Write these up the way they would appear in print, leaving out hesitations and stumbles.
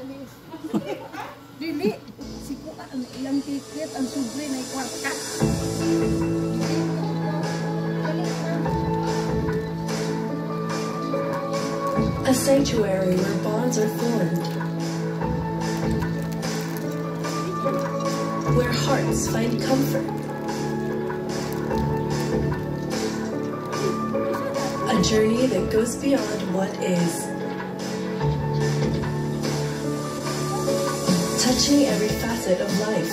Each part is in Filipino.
Dili, sipo ka ang ilang ticket, ang sobre na ikwarta. A sanctuary where bonds are formed, where hearts find comfort. A journey that goes beyond what is, touching every facet of life.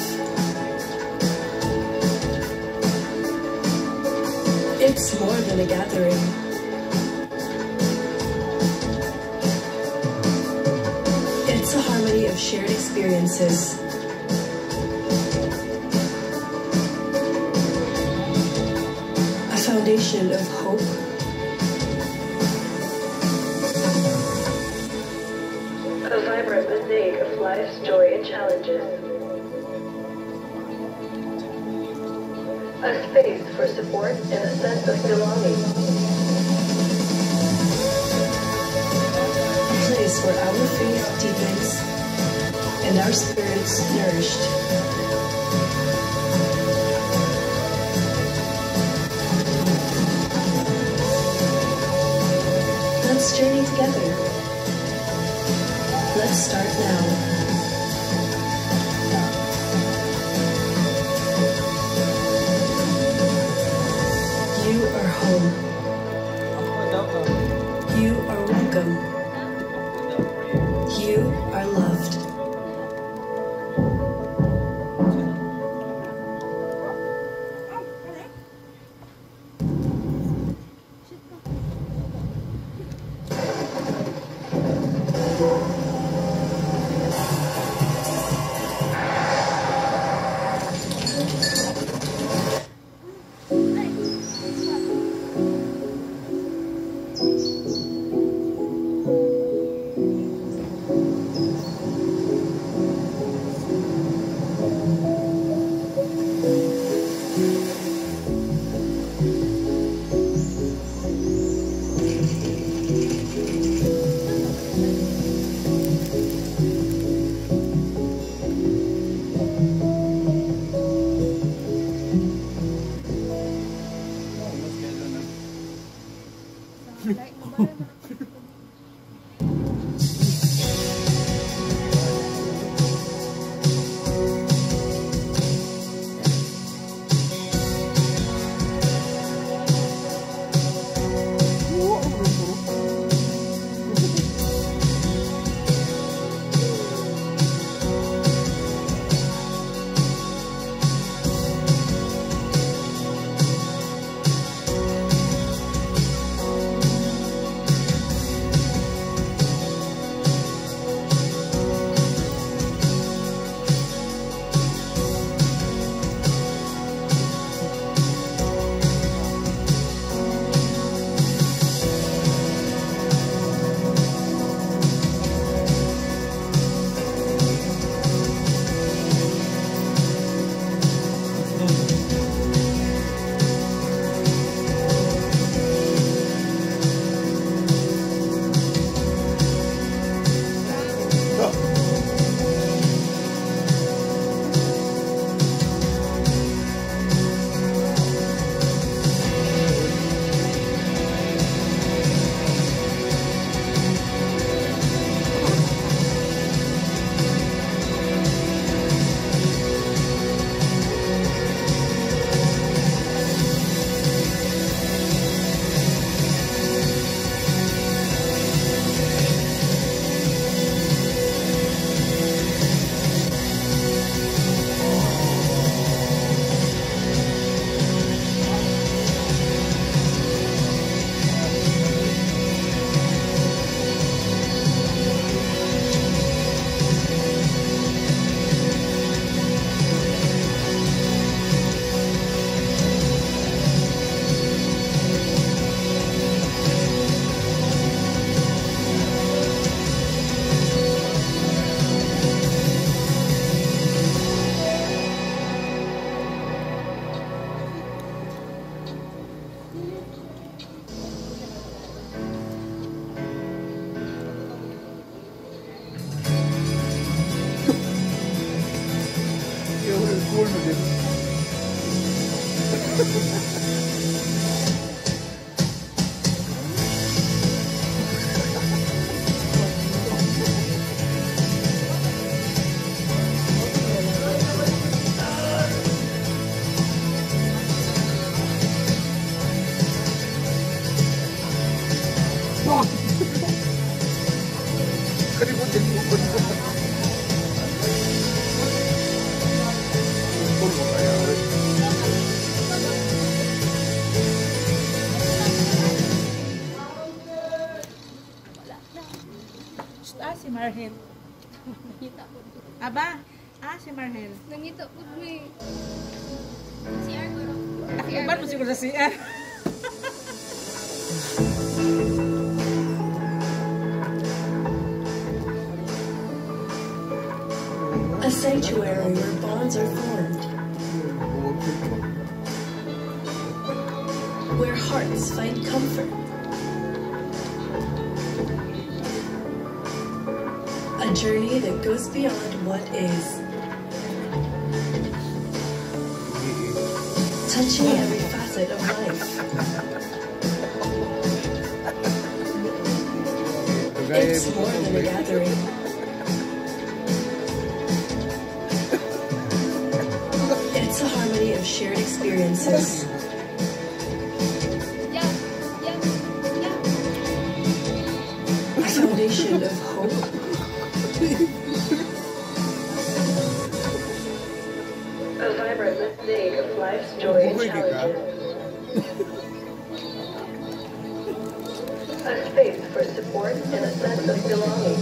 It's more than a gathering. It's a harmony of shared experiences. A foundation of hope. A vibrant mosaic of life's joy and challenges. A space for support and a sense of belonging. A place where our faith deepens and our spirits nourished. Let's journey together. Let's start now. You are home. You are welcome. You are loved. Marhel. Nangita po. Aba? Si Marhel. Nangita po may. CR ko rin. Nakiuban mo siguro sa CR. A sanctuary where bonds are formed, where hearts find comfort. A journey that goes beyond what is, touching every facet of life. It's more than a gathering. It's a harmony of shared experiences. Yeah. A foundation of hope. A vibrant mosaic of life's joy and challenges. A space for support and a sense of belonging.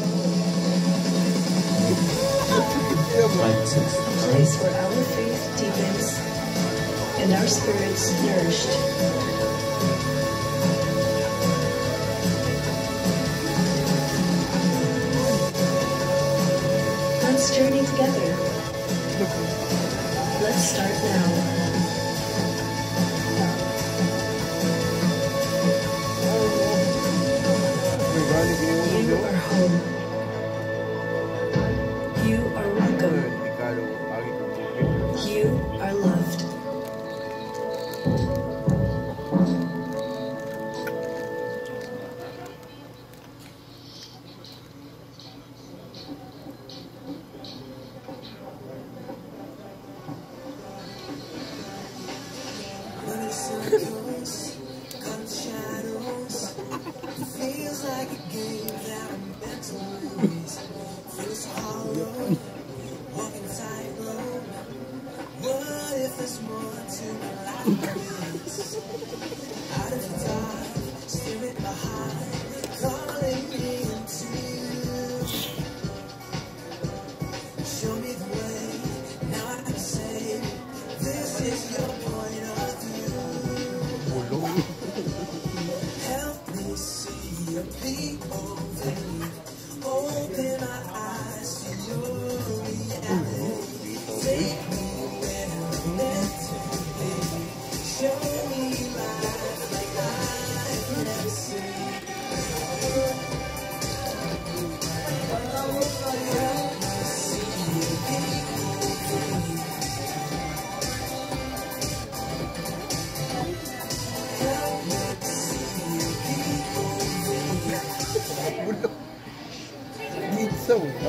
A place where our faith deepens and our spirits nourished. Let's journey together. Let's start now. You are home. You are welcome. You are loved. Feels like a game that I'm meant to lose. Feels hollow, walking tightrope. What if there's more to my life than this? Out of the dark, staring behind, calling me into you. Show me the way, now I can say this is your point of view. Help me see your people, baby. Open my eyes to your reality. Take me where I'm meant to be. Show me life like I've never seen. Help me see your people, baby. Help me see your people, baby. Minsan ba?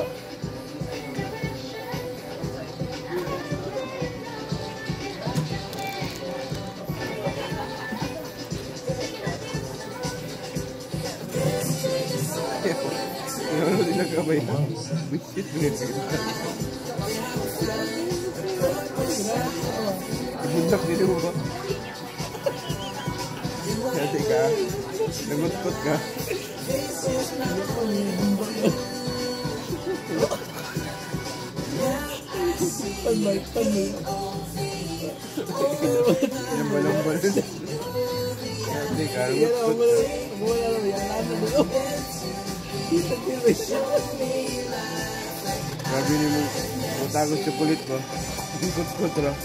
Ano din nagkabay na? Bisit mo nito. Ibundak nito mo ba? Kasi ka, nagutkot ka. Panay. Yung balong-balong. Hindi ka, nagutkot. Grabe ni mo, matagos sa kulit mo. Ikot-kot lang.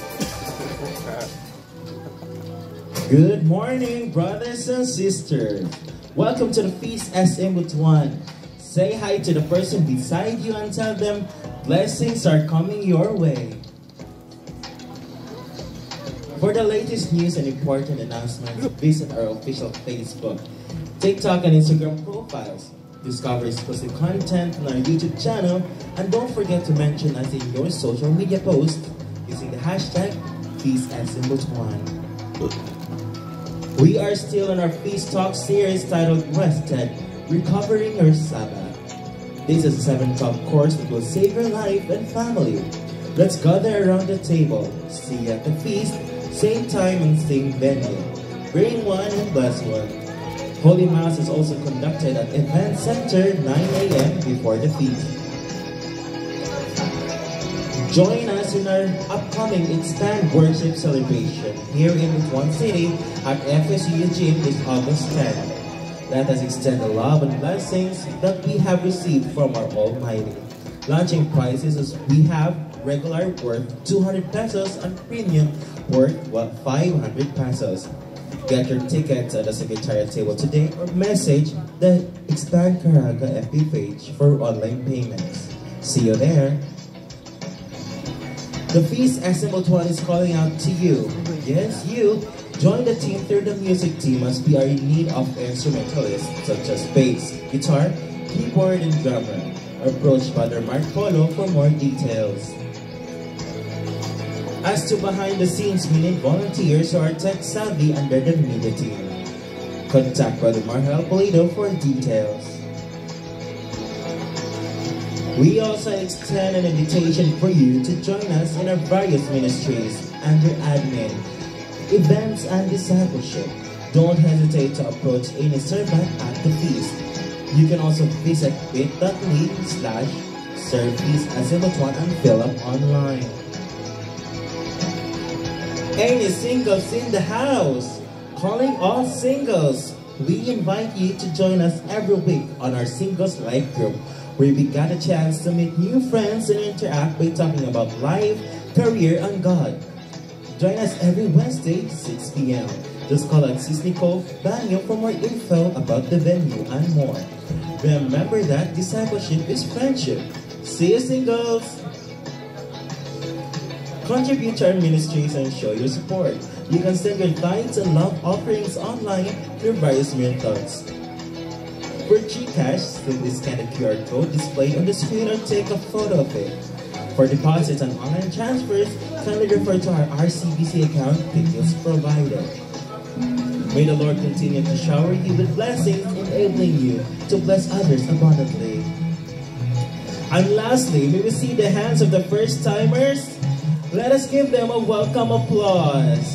Good morning, brothers and sisters. Welcome to the Feast SM Butuan. Say hi to the person beside you and tell them blessings are coming your way. For the latest news and important announcements, visit our official Facebook, TikTok, and Instagram profiles. Discover exclusive content on our YouTube channel, and don't forget to mention us in your social media post using the hashtag FeastSMButuan. We are still in our Feast Talk series titled Rested, Recovering Your Sabbath. This is a 7-top course that will save your life and family. Let's gather around the table. See you at the feast, same time and same venue. Bring one and bless one. Holy Mass is also conducted at Event Center 9 a.m. before the feast. Join us in our upcoming Expand Worship celebration here in Butuan City at FSU Gym this August 10. Let us extend the love and blessings that we have received from our Almighty. Launching prices as we have regular worth 200 pesos and premium worth 500 pesos. Get your tickets at the Secretariat table today or message the Expand Caraga FB page for online payments. See you there! The Feast SM Butuan is calling out to you. Yes, you! Join the team through the music team as we are in need of instrumentalists such as bass, guitar, keyboard, and drummer. Approach Father Mark Polo for more details. As to behind the scenes, we need volunteers who are tech savvy under the media team. Contact Brother Marhel Polido for details. We also extend an invitation for you to join us in our various ministries under admin, events, and discipleship. Don't hesitate to approach any servant at the feast. You can also visit bit.ly/servefeastsmbutuan and fill up online. Any singles in the house? Calling all singles. We invite you to join us every week on our Singles Life group, where we got a chance to meet new friends and interact by talking about life, career, and God. Join us every Wednesday, 6 p.m. Just call at Sisnikov Banyo for more info about the venue and more. Remember that discipleship is friendship. See you, singles! Contribute to our ministries and show your support. You can send your tithes and love offerings online through various methods. For GCash, simply scan the QR code displayed on the screen or take a photo of it. For deposits and online transfers, kindly refer to our RCBC account details provided. May the Lord continue to shower you with blessings, enabling you to bless others abundantly. And lastly, may we see the hands of the first-timers? Let us give them a welcome applause.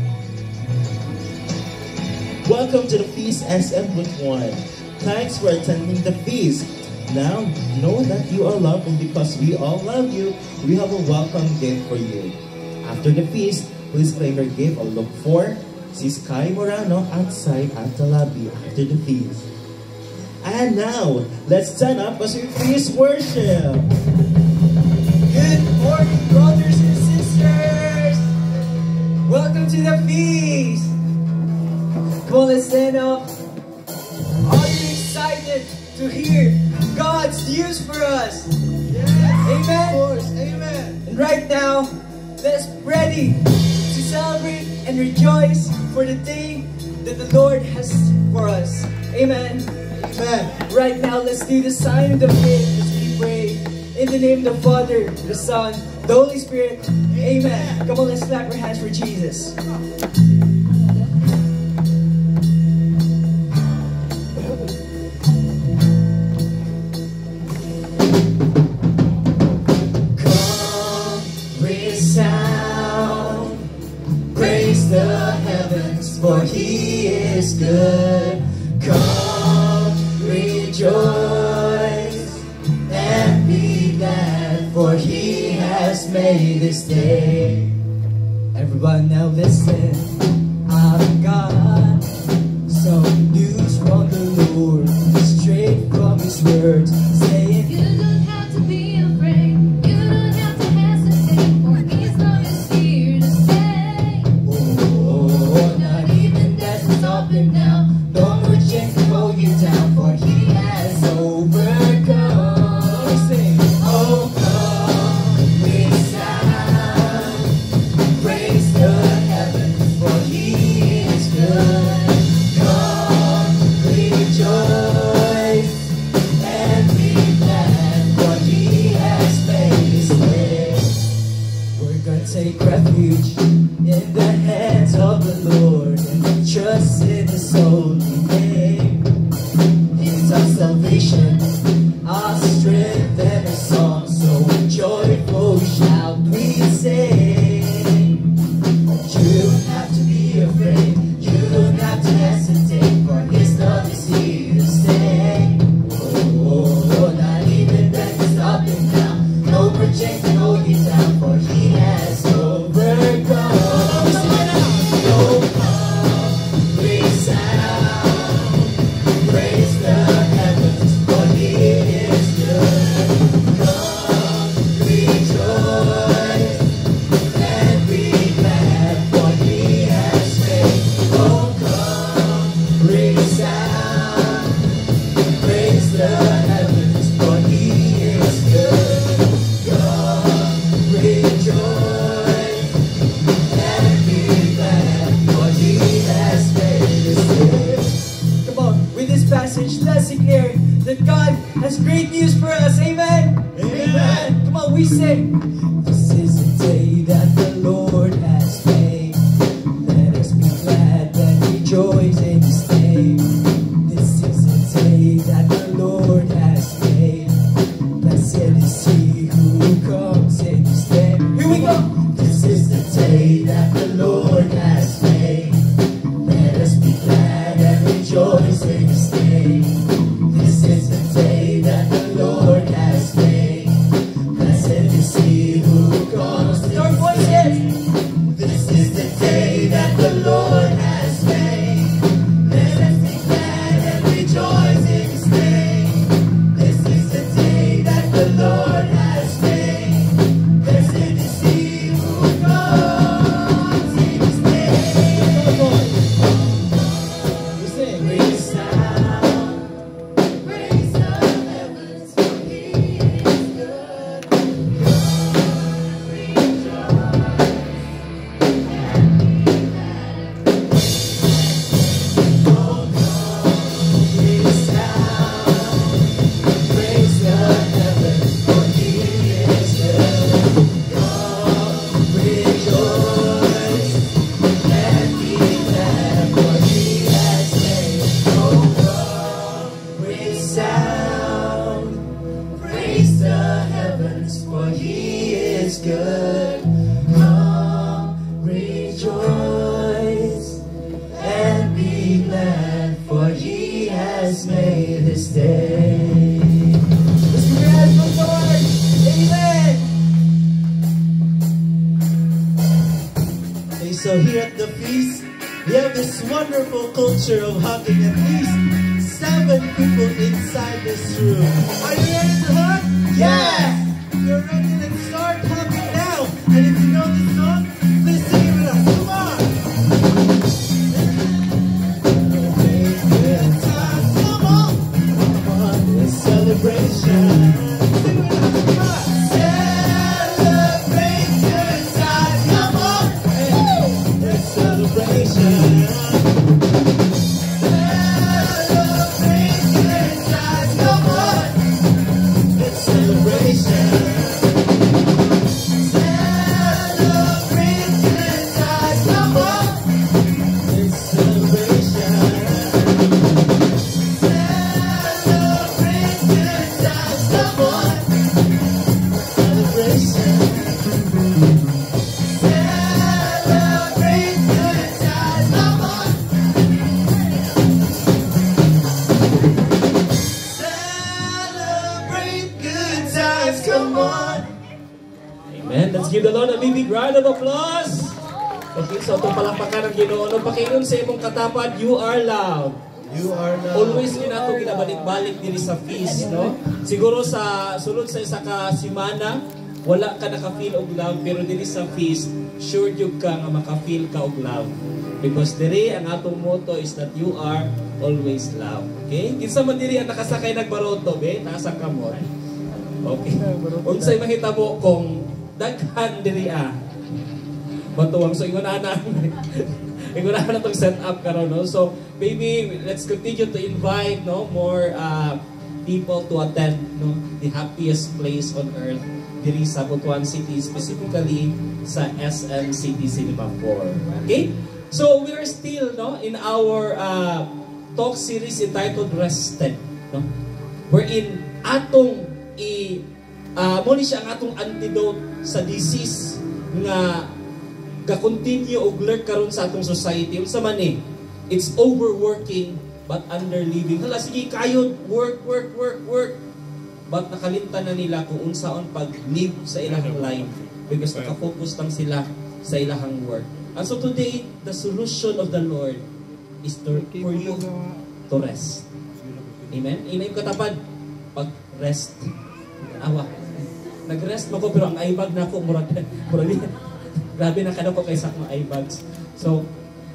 Welcome to the Feast SM Butuan. Thanks for attending the feast. Now, know that you are loved, and because we all love you, we have a welcome gift for you. After the feast, please claim your gift or look for si Sky Morano outside at the lobby after the feast. And now, let's stand up as we feast worship. Good morning, brothers and sisters. Welcome to the feast. Come on, let's stand up. Are you excited to hear God's news for us? Yes, Amen. of course, amen. And right now, let's ready to celebrate and rejoice for the day that the Lord has for us. Amen. Amen. Right now, let's do the sign of the faith as we pray. In the name of the Father, the Son, the Holy Spirit. Amen. Come on, let's clap our hands for Jesus. For he is good. Come, rejoice, and be glad, for he has made this day. Everyone now listen. I've got some news from the Lord, straight from his words, saying, You don't have to be afraid. You don't have to hesitate, for he's not here to stay. Not even death will stop him now. No more chains to hold you down, for he has overcome. Sing. Oh, come, we sound, praise the heavens, for he is good. Come, rejoice, and be glad, for he has made his way. We're gonna take refuge in the hands of the Lord and trust in his holy name. It's our salvation, our strength and a song, so joyful shout we sing. You don't have to be afraid, you don't have to hesitate, for his love Resound, praise the heavens, for He is good. Come, rejoice, and be glad, for He has made us good. Come on, with this passage, let's declare that God has great news for us. Amen? Amen. Come on, we sing. This is the day that the Lord has made. Let us be glad and rejoice in His name. This is the day that the Lord has made. Blessed is He who comes in His name. Here we go. This is the day that the Lord has made. Let us be glad and rejoice in His name. This is the day that the Lord has made. Blessed is He who comes in His name. This is the day that the Lord has made. Let us be glad and rejoice in His name. This is the day that the Lord has made. Blessed is He who comes in His name. We sing. Resound, praise the heavens, for He is good. Praise the heavens, for He is good. Come, rejoice, and be glad, for He has made. Oh, come, resound, praise the heavens, for He is good. Come, rejoice, and be glad, for He has made this day. Let's give your hands to the Lord. Amen. Okay, so here at the feast, we have this wonderful culture of hugging at least 7 people inside this room. Are you ready to hug? Yes. If you're ready, let's start hugging now. And if you know this song, please sing it with us. Come on. Good times, come on. Come on, it's celebration. Sing with us, come on. Celebrate good times, come on. It's celebration. Celebrate good times, come on. It's celebration. Celebrate good times, come on. It's celebration. Celebrate good times, come on. Celebration. Celebrate good times, come on. Celebrate good times, come on. Amen. Let's give the Lord a big round of applause. Okay, so itong palakpakan ng Ginoo. No, pakinon sa imong katapad, you are loved. You are now. Always ginato ginabalik-balik diri sa feast, no? Siguro sa sulod sa isa ka simana, wala ka naka-feel og love, pero diri sa feast, sure jud ka nga maka-feel ka og love. Because diri ang atong motto is that you are always loved. Okay? Kinsa man diri ang nakasakay nagbaroto, be? Nasa kamot. Okay. Unsay mahitabo kung daghan diri Batuwang. So ingunahan na ingunahan na itong set up karon, no? So maybe let's continue to invite, no, more people to attend, no, the happiest place on earth diri sa Butuan City, specifically sa SM City Cinema 4. Okay? So we are still, no, in our talk series entitled Rested, no? Wherein atong muli siya ang atong antidote sa disease nga ga-continue og lurk karon sa atong society. Unsa man ni? It's overworking but underliving. Hala, sige kayod, work. But nakalimtan na nila kung unsaon pag-live sa ilang life because nakafocus lang sila sa ilang work. And so today, the solution of the Lord is for you to rest. Amen? Ina yung katapad, pag-rest. Awa. Nag-rest mo ko, pero ang eye bag na ako, murag grabe na kada ko kaysa akong eye bags. So,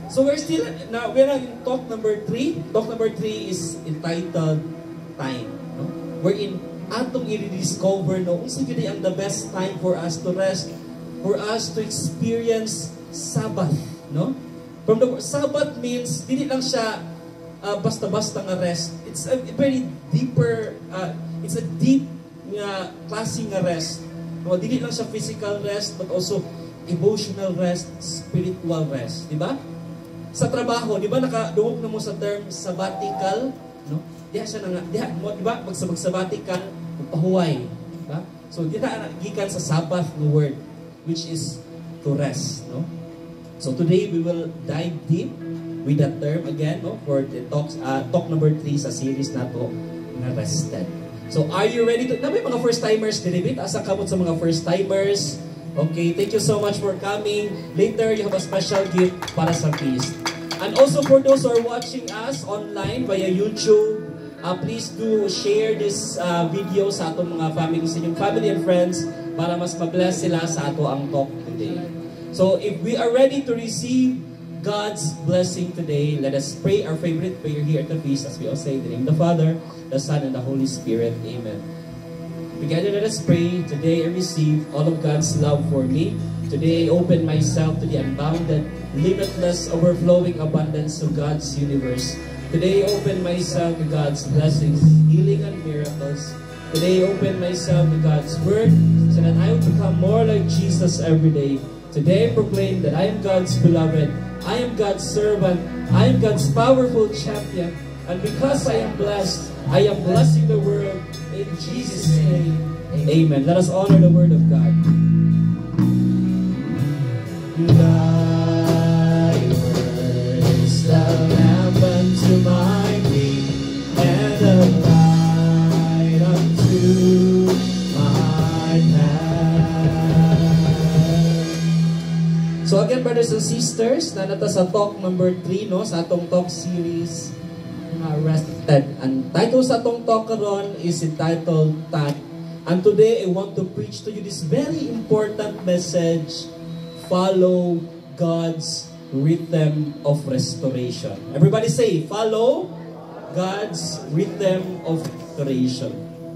So we're in talk number 3. Talk number 3 is entitled time. No? Wherein atong i-discover no, unsa gyud ang the best time for us to rest, for us to experience Sabbath, no? From the Sabbath means dili lang siya basta-basta nga rest. It's a very deeper it's a deep nga klase nga rest. No, dili lang siya physical rest but also emotional rest, spiritual rest, di ba? Sa trabaho, di ba nakadungog na mo sa term sabbatical, no? Diha siya na diha mo, di ba? Mag-sabbatical, magpahuway, di ba? So diha gikan sa Sabbath ng word which is to rest, no? So today we will dive deep with that term again, no? For the talk number 3 sa series nato na rested. So are you ready to? Na may mga first timers dinibit, asa kamot sa mga first timers? Okay, thank you so much for coming. Later, you have a special gift para sa feast. And also for those who are watching us online via YouTube, please do share this video sa atong mga family, sa inyong family and friends para mas ma-bless sila sa ato ang talk today. So if we are ready to receive God's blessing today, let us pray our favorite prayer here at the feast as we all say in the name of the Father, the Son, and the Holy Spirit. Amen. Together, let us pray. Today I receive all of God's love for me. Today I open myself to the unbounded, limitless, overflowing abundance of God's universe. Today I open myself to God's blessings, healing, and miracles. Today I open myself to God's word so that I will become more like Jesus every day. Today I proclaim that I am God's beloved, I am God's servant, I am God's powerful champion. And because I am blessed, I am blessing the world. In Jesus' name, amen. Let us honor the word of God. Thy word is the lamp unto my feet and the light unto my path. So again, brothers and sisters, nanata sa talk number 3, no, sa atong talk series, rested. And title sa atong talk karon is entitled Time. And today I want to preach to you this very important message: follow God's rhythm of restoration. Everybody say, follow God's rhythm of restoration.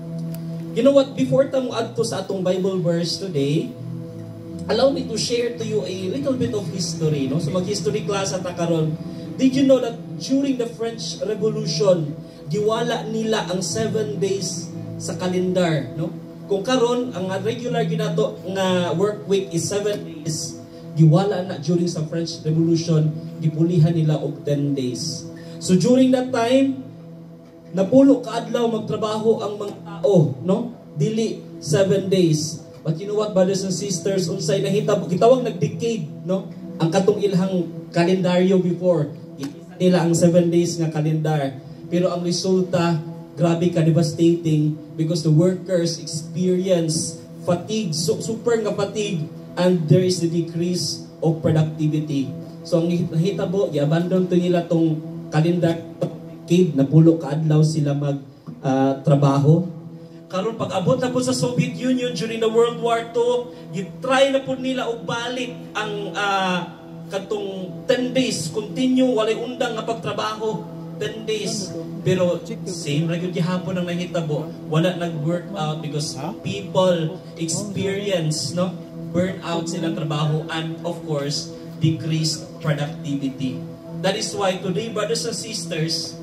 You know what? Before tamu adto sa atong Bible verse today, allow me to share to you a little bit of history. No? So mag-history class ata karon. Did you know that during the French Revolution, giwala nila ang 7 days sa kalendar, no? Kung karon ang regular ginato nga work week is 7 days, giwala na during sa French Revolution, gipulihan nila og 10 days. So during that time, napulo ka adlaw magtrabaho ang mga tao, no? Dili 7 days. But you know what, brothers and sisters, unsay nahitabo, gitawag nag-decade, no? Ang katong ilhang kalendaryo before nila ang 7 days nga kalendar. Pero ang resulta, grabe ka devastating because the workers experience fatigue, super nga fatigue, and there is the decrease of productivity. So ang hitabo, i-abandon to nila tong kalendar decade, napulo ka adlaw sila mag trabaho. Karon pag-abot na po sa Soviet Union during the World War II, gitry na po nila og balik ang katong 10 days, continue, walay undang nga pagtrabaho, 10 days. Pero same ra gyud gihapon ang nahitabo, wala nag-work out because people experience, no, burnout silang trabaho and of course, decreased productivity. That is why today, brothers and sisters,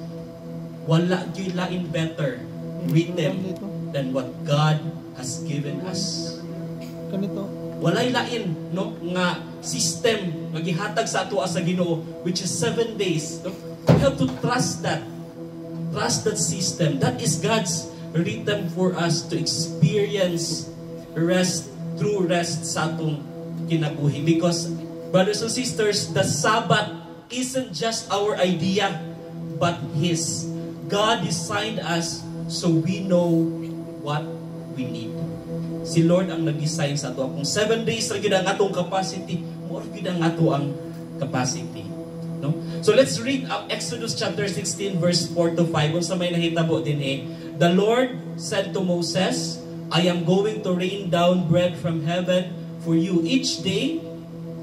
wala gyud lain better rhythm than what God has given us. Walay lain, no, nga system nga gihatag sa ato sa Ginoo, which is 7 days. No? We have to trust that. Trust that system. That is God's rhythm for us to experience rest, true rest sa atong kinabuhi. Because, brothers and sisters, the Sabbath isn't just our idea, but His. God designed us so we know what we need. Si Lord ang nag-design sa ato. Kung 7 days ra gyud ang atong capacity, more gyud ang ato ang capacity. No? So let's read Exodus chapter 16 verse 4 to 5. Unsa may nahitabo din The Lord said to Moses, I am going to rain down bread from heaven for you each day,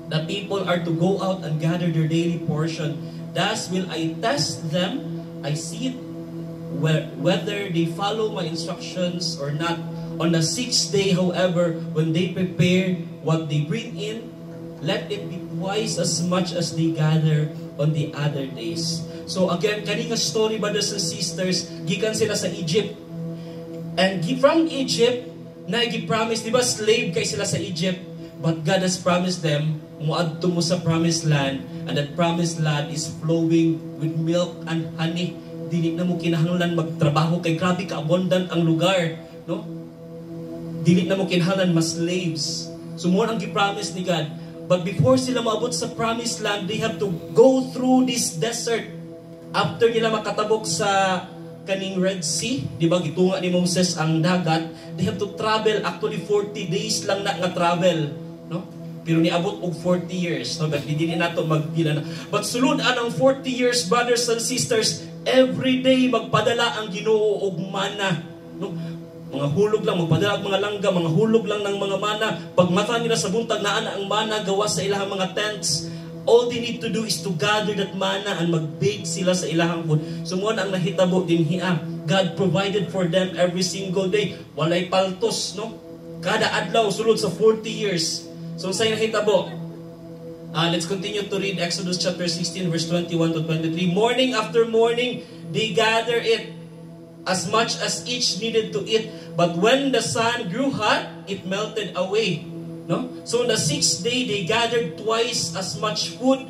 The people are to go out and gather their daily portion. Thus will I test them. I see whether they follow my instructions or not. On the 6th day, however, when they prepare what they bring in, let it be twice as much as they gather on the other days. So again, kaning story, brothers and sisters, gikan sila sa Egypt. And from Egypt, nagi-promise, di ba slave kay sila sa Egypt? But God has promised them, muadto mo sa promised land, and that promised land is flowing with milk and honey. Dili na mo kinahanglan magtrabaho kay grabe ka abundant ang lugar, no? Dili na mo kinahanglan mas slaves. So mo ang gi-promise ni God. But before sila maabot sa promised land, they have to go through this desert. After nila makatabok sa kaning Red Sea, di ba gitunga ni Moses ang dagat, they have to travel actually 40 days lang na nga travel, no? Pero niabot og 40 years, no? But dili nato magpila na. But sulod anang 40 years, brothers and sisters, every day magpadala ang Ginoo og mana, no? Mga hulog lang, magpadala ang mga langga, mga hulog lang ng mga mana. Pagmata nila sa buntag, naa na ang mana gawa sa ilang mga tents. All they need to do is to gather that mana and mag-bake sila sa ilahang food. So muna ang nahitabo din hiya. God provided for them every single day. Walay paltos, no? Kada adlaw, sulod sa 40 years. So sa'yo nahitabo. Let's continue to read Exodus chapter 16 verse 21 to 23. Morning after morning, they gather it as much as each needed to eat. But when the sun grew hot, it melted away. No? So on the 6th day, they gathered twice as much food,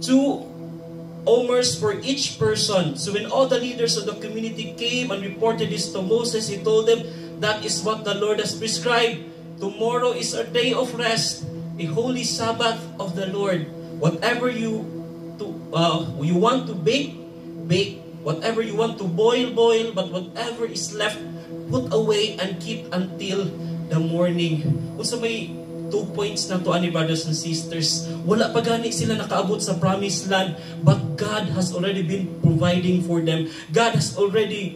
2 omers for each person. So when all the leaders of the community came and reported this to Moses, he told them, that is what the Lord has prescribed. Tomorrow is a day of rest, a holy Sabbath of the Lord. Whatever you want to bake, bake. Whatever you want to boil, boil. But whatever is left, put away and keep until the morning. Kung sa may 2 points na to, ani brothers and sisters, wala pa gani sila nakaabot sa promised land, but God has already been providing for them. God has already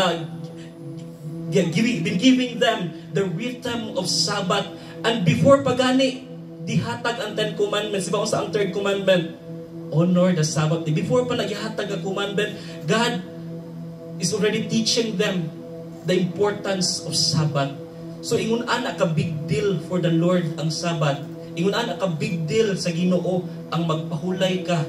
been giving them the rhythm of Sabbath. And before pa gani, dihatag ang 10 commandments. Diba kung sa ang 3rd commandment? Honor the Sabbath day. Before pa nagihatag ang commandment, God is already teaching them the importance of Sabbath. So ingon ana ka big deal for the Lord ang Sabbath. Ingon ana ka big deal sa Ginoo ang magpahulay ka.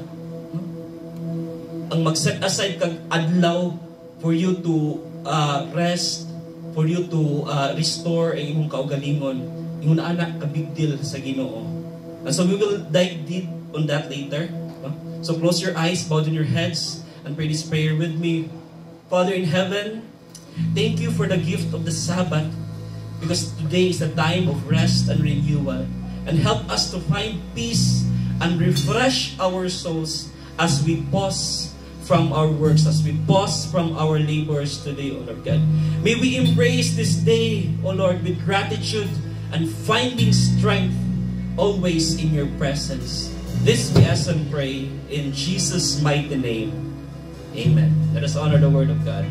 Ang mag-set aside kag adlaw for you to rest, for you to restore ang imong kaugalingon. Ingon ana ka big deal sa Ginoo. And so we will dive deep on that later. So close your eyes, bow down your heads, and pray this prayer with me. Father in heaven, thank you for the gift of the Sabbath, because today is a time of rest and renewal. And help us to find peace and refresh our souls as we pause from our works, as we pause from our labors today, O Lord God. May we embrace this day, O Lord, with gratitude and finding strength always in your presence. This we ask and pray in Jesus' mighty name. Amen. Let us honor the word of God.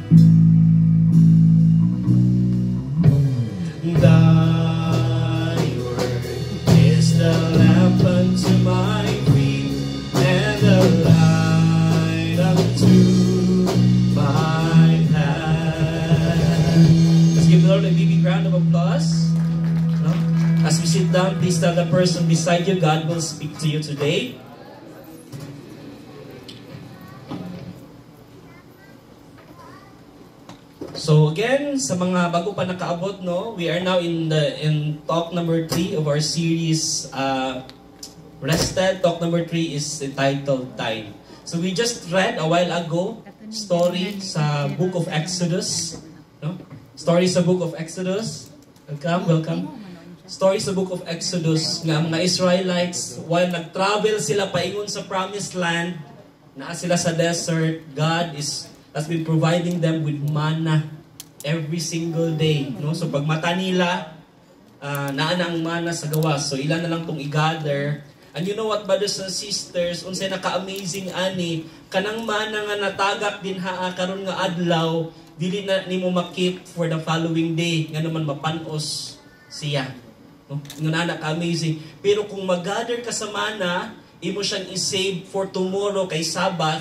Thy word is the lamp unto my feet and the light unto my path. Let's give the Lord a big round of applause. No? As we sit down, please tell the person beside you, God will speak to you today. So again, sa mga bago pa nakaabot, no, we are now in talk number 3 of our series, Rested. Talk number 3 is entitled Time. So we just read a while ago story sa book of Exodus, no? Story sa book of Exodus. Welcome. Story sa book of Exodus nga mga Israelites, while nag-travel sila paingon sa promised land, naa sila sa desert, God has been providing them with manna every single day, no? So pag mata nila, naa na ang mana sa gawas. So ilan na lang tong i-gather. And you know what, brothers and sisters, unsay naka-amazing ani, kanang mana nga natagak din karon nga adlaw, dili na nimo makip for the following day, nga naman mapanos siya. No? Ingon ana ka amazing. Pero kung mag-gather ka sa mana, imo siyang i-save for tomorrow kay Sabbath,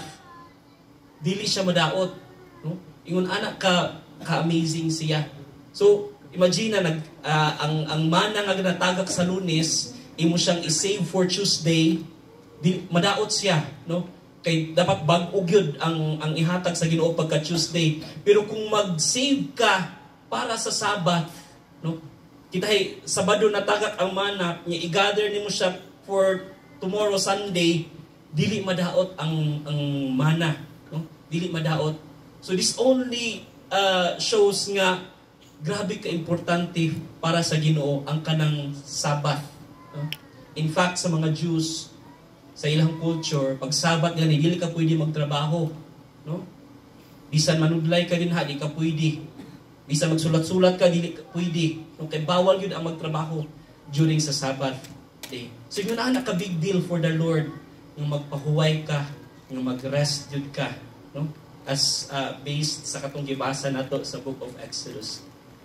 dili siya madaot. No? Ingon ana ka amazing siya. So imagine na ang mana nga ginatagak sa Lunes, imo siyang i-save for Tuesday, madaot siya, no? Kay dapat bag-o gyud ang ihatag sa Ginoo pagka Tuesday. Pero kung mag-save ka para sa Sabbath, no? Kita Sabado natagak ang mana, nya i-gather nimo siya for tomorrow Sunday, dili madaot ang mana, no? Dili madaot. So this only shows nga grabe ka importante para sa Ginoo ang kanang Sabbath. No? In fact, sa mga Jews, sa ilang culture, pag Sabbath gani, dili ka pwede magtrabaho. No? Bisan manudlay ka din di ka pwede. Bisan magsulat-sulat ka, dili ka pwede. No? Kaya bawal yun ang magtrabaho during sa Sabbath day. So yun na big deal for the Lord yung magpahuway ka, yung mag-rest yun ka. No? As based sa katong gibasa nato sa Book of Exodus.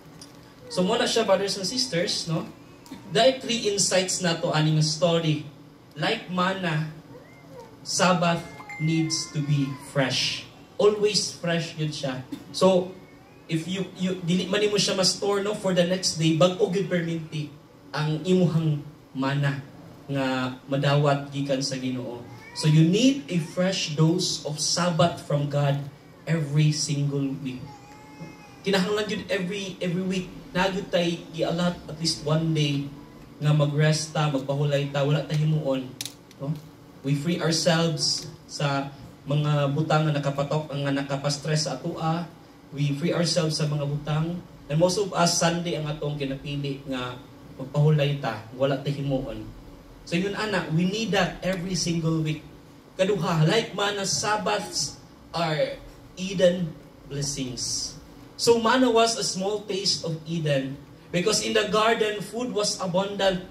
So muna siya, brothers and sisters, no? Dahil 3 insights na to aning story. Like mana, Sabbath needs to be fresh. Always fresh yun siya. So, if you dili man mo siya ma-store no for the next day, bag-o gyud perminti ang imuhang mana nga madawat gikan sa Ginoo. So you need a fresh dose of Sabbath from God every single week. Kinahanglan yun every week. Nagyud tay i-allot at least one day nga mag-rest ta, magpahulay ta, wala ta himuon. No? We free ourselves sa mga butang nga nakapatok, nga nakapastress sa atua. We free ourselves sa mga butang. And most of us, Sunday ang atong kinapili nga magpahulay ta, wala ta himuon. So yun anak, we need that every single week. Kaduha, like mana, Sabbaths are Eden blessings. So manna was a small taste of Eden because in the garden, food was abundant,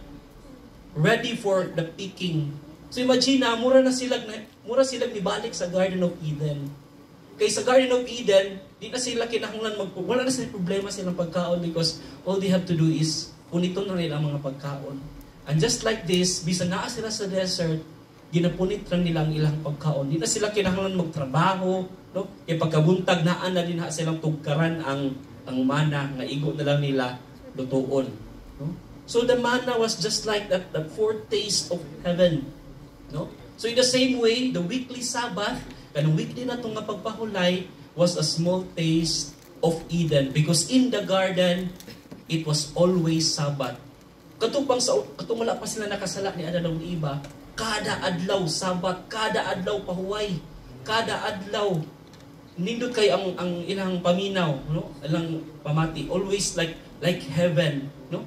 ready for the picking. So imagine na, mura silang nibalik sa Garden of Eden. Kaya sa Garden of Eden, di na sila kinahanglan wala na sila problema silang pagkaon because all they have to do is puniton na nila ang mga pagkaon. And just like this, bisan naa sila sa desert, ginapunit lang nila ang ilang pagkaon. Di na sila kinahanglan magtrabaho, no? Kaya pagkabuntag naan na din silang tugkaran ang mana nga igo na lang nila lutuon. No? So the manna was just like that foretaste of heaven. No? So in the same way, the weekly Sabbath, kanang weekly na itong pagpahulay, was a small taste of Eden because in the garden, it was always Sabbath. Katong wala pa sila nakasala ni Adan ni Iba, kada adlaw Sabbath, kada adlaw pahuway, kada adlaw nindot kay ang ilang paminaw, no? Ilang pamati, always like heaven, no?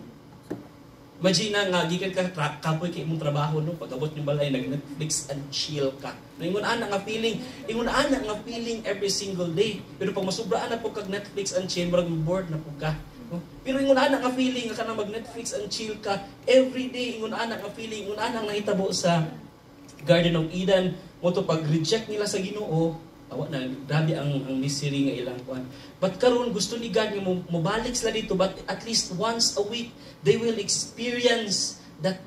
Imagine nga gikan ka kapoy kay imong trabaho no pag-abot ni balay nag-Netflix and chill ka. Ingon ana nga feeling every single day. Pero pag masubraan na po kag Netflix and chill, murag bored na po ka. No? Pero ingon ana nga feeling nga kanang mag-Netflix and chill ka every day. Ingon ana nga feeling, ingon ana nga nahitabo sa Garden of Eden mo to pag-reject nila sa Ginoo. Awa na, grabe ang misery nga ilang kuan. But karon gusto ni God nga mobalik sila dito, but at least once a week, they will experience that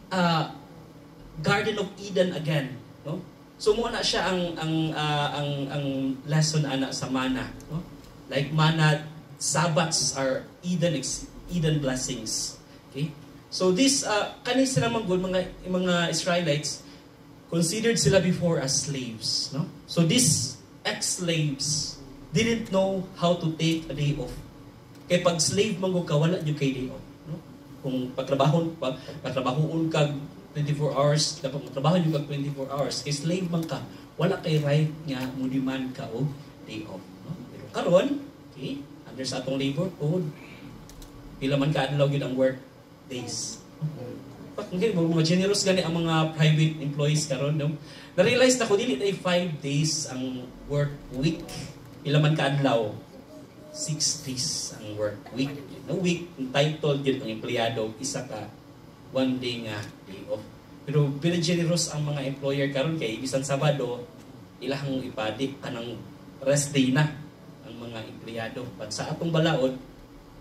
Garden of Eden again. No? So mo na siya ang lesson ana sa mana. No? Like mana, Sabbaths are Eden blessings. Okay? So this, kanis sila mga Israelites, considered sila before as slaves. No? So these ex-slaves didn't know how to take a day off. Kaya pag slave man ka, wala nyo kay day off. No? Kung patrabahoon ka 24 hours, dapat matrabaho nyo ka 24 hours. Kay slave man ka, wala kay right nga mo demand ka o day off. No? Pero karon, okay, under sa atong labor code, pila man ka adlaw yun ang work days. Okay, mga generous gani ang mga private employees karon, no? Na-realize na ko dili ay 5 days ang work week. Pila man ka adlaw? 6 days ang work week. No week entitled gyud ang empleyado isa ka 1 day nga day off. Pero very generous ang mga employer karon kay bisan Sabado ilahang ipadi kanang rest day na ang mga empleyado. But sa atong balaod,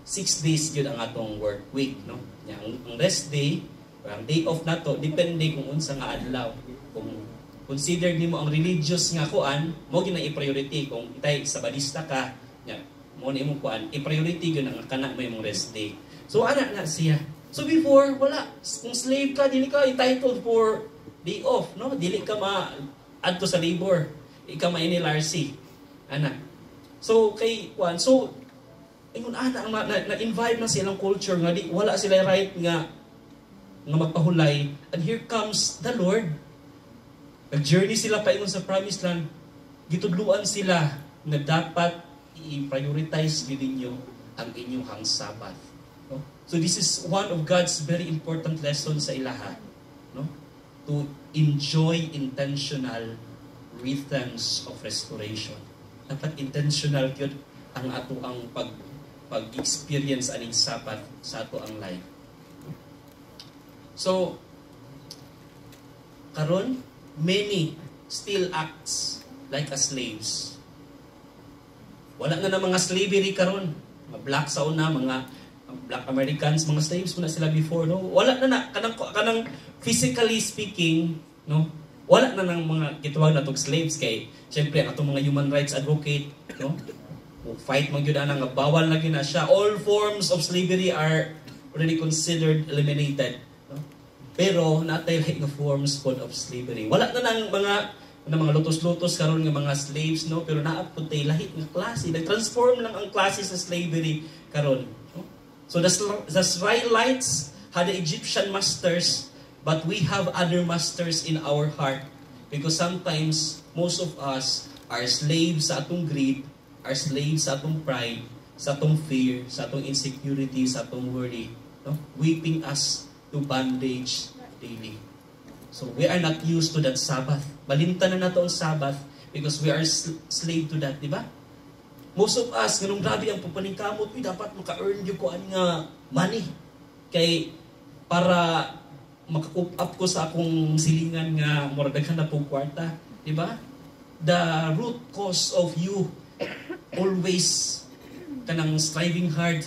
6 days yun ang atong work week, no? Ang rest day, or ang day off na to, depende kung unsa nga adlaw. Kung consider nimo ang religious nga kuan, mo gina i-priority kung itay Sabadista ka, nya mo na imong kuan, i-priority gyud ang kana mo imong rest day. So ana na siya. So before wala, kung slave ka dili ka entitled for day off, no? Dili ka adto sa labor, ikaw ma-NLRC. Ana. So kay kuan, so ingon ana na-invite na silang culture nga di wala sila right nga magpahulay, and here comes the Lord. Nag-journey sila paingon sa promised land, gitudluan sila na dapat i-prioritize ninyo ang inyong Sabbath. No? So this is one of God's very important lessons sa ilaha. No? To enjoy intentional rhythms of restoration. Dapat intentional yun ang ato ang pag-experience aning Sabbath sa ato ang life. So, karon, many still acts like as slaves. Wala nga na mga slavery karon. Mga black sa una, mga black Americans, mga slaves muna sila before, no? Wala na kanang physically speaking, no? Wala na ng mga gitawag na tong slaves kay syempre ang atong mga human rights advocate, no? Fight man gyud nga bawal na gina siya. All forms of slavery are already considered eliminated. Pero natay lahi nga forms called of slavery. Wala na ng mga lutos-lutos karon nga mga slaves, no, pero naapod tay lahi nga klase. Nag-transform lang ang klase sa slavery karon. No? So the Israelites had the Egyptian masters, but we have other masters in our heart because sometimes most of us are slaves sa atong greed, are slaves sa atong pride, sa atong fear, sa atong insecurity, sa atong worry, no? Whipping us to bondage daily. So we are not used to that Sabbath. Balimtan na nato ang Sabbath because we are slave to that, di ba? Most of us, ganun grabe ang papaningkamot, dapat maka-earn yung kuan nga money. Kay para maka-coop up ko sa akong silingan nga moradaghan na pong kwarta, di ba? The root cause of you always kanang striving hard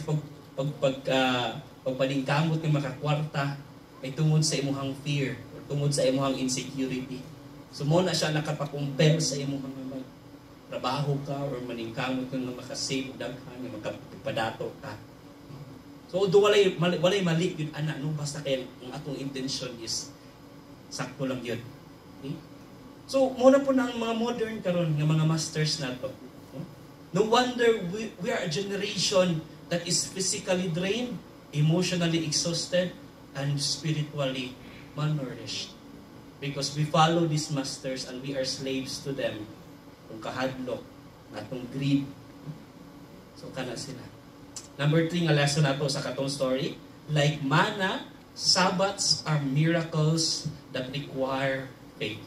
pagpaningkamot ng makakwarta ay tungod sa imuhang fear o tungod sa imuhang insecurity. So mo na siya nakapakumpel sa imuhang trabaho ka or maningkamot kang makasave daghan nga makapadato ka. So do walay mali yun ana no basta kay ang atong intention is sakto lang yun. Okay? So mo na po na ang mga modern karon nga mga masters nato. No wonder we are a generation that is physically drained, emotionally exhausted, and spiritually malnourished. Because we follow these masters and we are slaves to them. Kung kahadlok, atong greed. So, kana sila. Number 3 nga lesson nato sa katong story. Like manna, Sabbaths are miracles that require faith.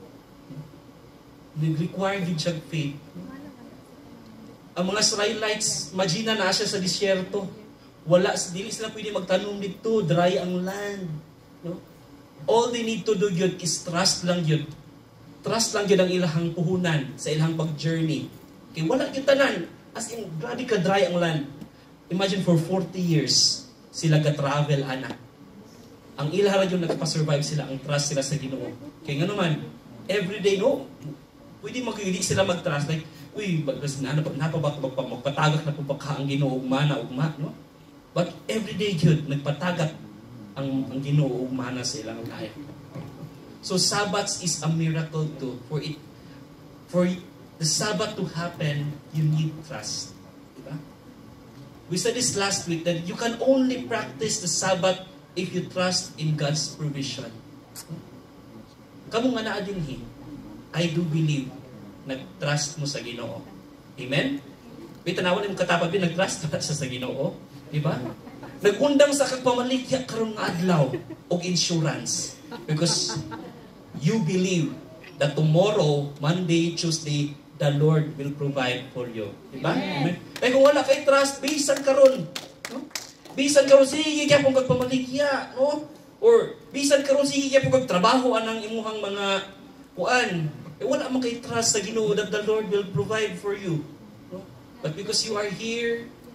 Require din siya faith. Ang mga Israelites, imagine na siya sa disyerto. Dili sila pwede magtanom dito, dry ang land. No? All they need to do yun is trust lang yun. Trust lang yun ang ilahang puhunan sa ilahang pag-journey. Okay, wala yun tanan. As in, grabe ka dry ang land. Imagine for 40 years, sila ka-travel, ana. Ang ilaha yung nagpa-survive sila, ang trust sila sa Ginoo. Kaya nga naman, everyday, no, pwede magkagili sila mag-trust. Like, uy, magpatagak na po baka ang Ginoo ugma, no? But everyday yun, nagpatagak ang Ginoo ugma sa ilang life. So Sabbath is a miracle too. For the Sabbath to happen, you need trust. Diba? We said this last week that you can only practice the Sabbath if you trust in God's provision. Kamu nga naa din I do believe nag-trust mo sa Ginoo. Amen? May tanawan yung katapad din, nag-trust na sa Ginoo. Diba? Nag-undang sa kagpamalikya karon nga adlaw og insurance. Because you believe that tomorrow, Monday, Tuesday, the Lord will provide for you. Diba? Amen? Kaya kung wala kay trust, bisan karon. No? Bisan karon, sige kaya kung kagpamalikya. No? Or bisan karon, sige kaya kung kagtrabaho anang imuhang mga kuan. Wala man kay trust sa Ginoo that the Lord will provide for you. No? But because you are here,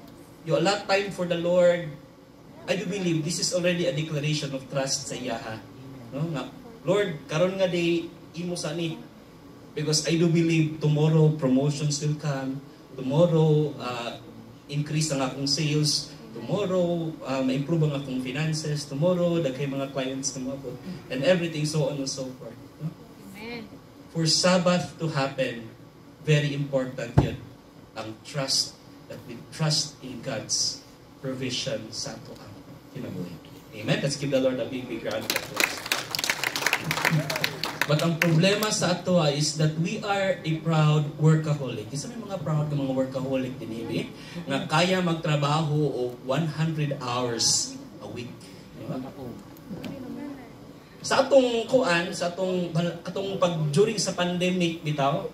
you allot time for the Lord, I do believe this is already a declaration of trust sa iya ha. No? Nga, Lord, karon nga day imo sa ni. Because I do believe tomorrow promotions will come. Tomorrow increase ang akong sales. Tomorrow ma-improve ang akong finances. Tomorrow daghay mga clients na mo and everything so on and so forth. No? Amen. For Sabbath to happen, very important yun. Ang trust, that we trust in God's provision sa ato ang kinabuhi. Amen? Let's give the Lord a big round of applause. But ang problema sa ato is that we are a proud workaholic. Isa may mga proud ng mga workaholic din eh, nga kaya magtrabaho o 100 hours a week. Diba? Sa atong kuan, sa atong pag during sa pandemic bitaw,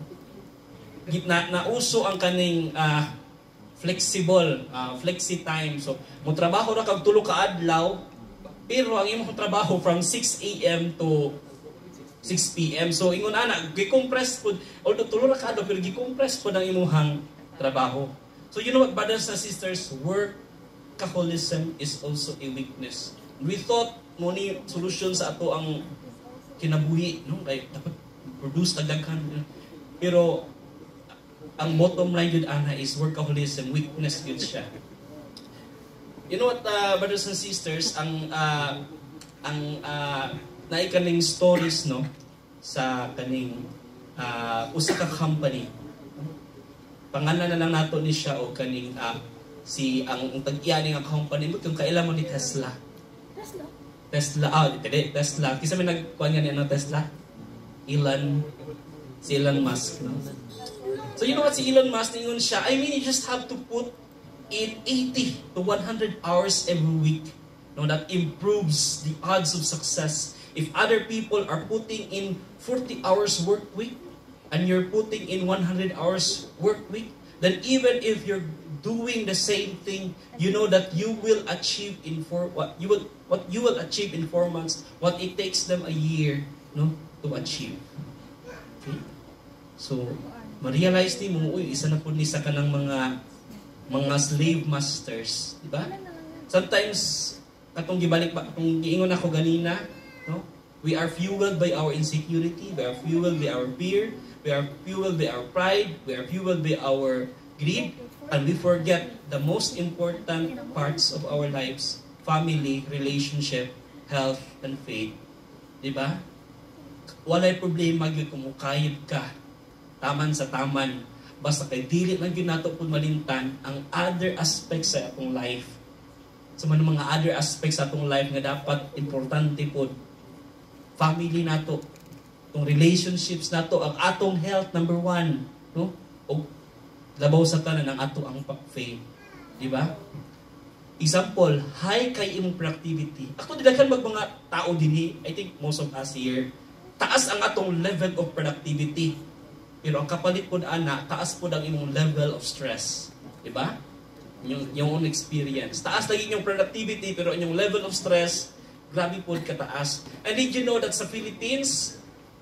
nauso ang kaning flexible, flexi time. So, mo trabaho ra kag tulo ka adlaw, pero ang imong trabaho from 6 a.m. to 6 p.m. So, ingon ana, gi-compress pud, although tulo ra ka adlaw, pero gi-compress pud ang imong trabaho. So, you know what, brothers and sisters, workaholism is also a weakness. We thought mo ni solution sa ato ang kinabuhi, no? Kay dapat produce dagdagan. Pero ang bottom line yun ana is workaholism, weakness yun siya. You know what, brothers and sisters, ang naikaning stories no sa kaning usa ka company. Pangalan na lang nato ni siya o kaning si ang tag-iya nga company mo kung kailan mo ni Tesla. Tesla, Tesla. Kisa may nagkuhan nga niya ng Tesla? Si Elon Musk. No? So you know what si Elon Musk, ningon siya, I mean, you just have to put in 80 to 100 hours every week. No, that improves the odds of success. If other people are putting in 40 hours work week, and you're putting in 100 hours work week, then even if you're doing the same thing, you know that you will achieve in what you will achieve in 4 months, what it takes them a year, no, to achieve. Okay? So, ma-realize ni mo, isa na po ni sa kanang mga slave masters, di ba? Sometimes katong gibalik ba, kung giingon ako ganina, no? We are fueled by our insecurity, we are fueled by our fear, we are fueled by our pride, we are fueled by our greed, and we forget the most important parts of our lives: family, relationship, health, and faith. Diba? Walay problema gyud kung mukayod ka, taman sa taman, basta kay dili man gyud nato pud malimtan ang other aspects sa atong life. Sa mga other aspects sa atong life nga dapat importante pud. Family nato, tong relationships nato, ang atong health number 1, no? O labaw sa tanan ang ato ang faith. Di ba? Example, high kay imong productivity. Ako didaghan mga tao dinhi, I think most of us here, taas ang atong level of productivity. Pero ang kapalit pod ana, taas pod ang imong level of stress. Di ba? Yung own experience. Taas lagi yung productivity, pero yung level of stress, grabe pod kataas. And did you know that sa Philippines,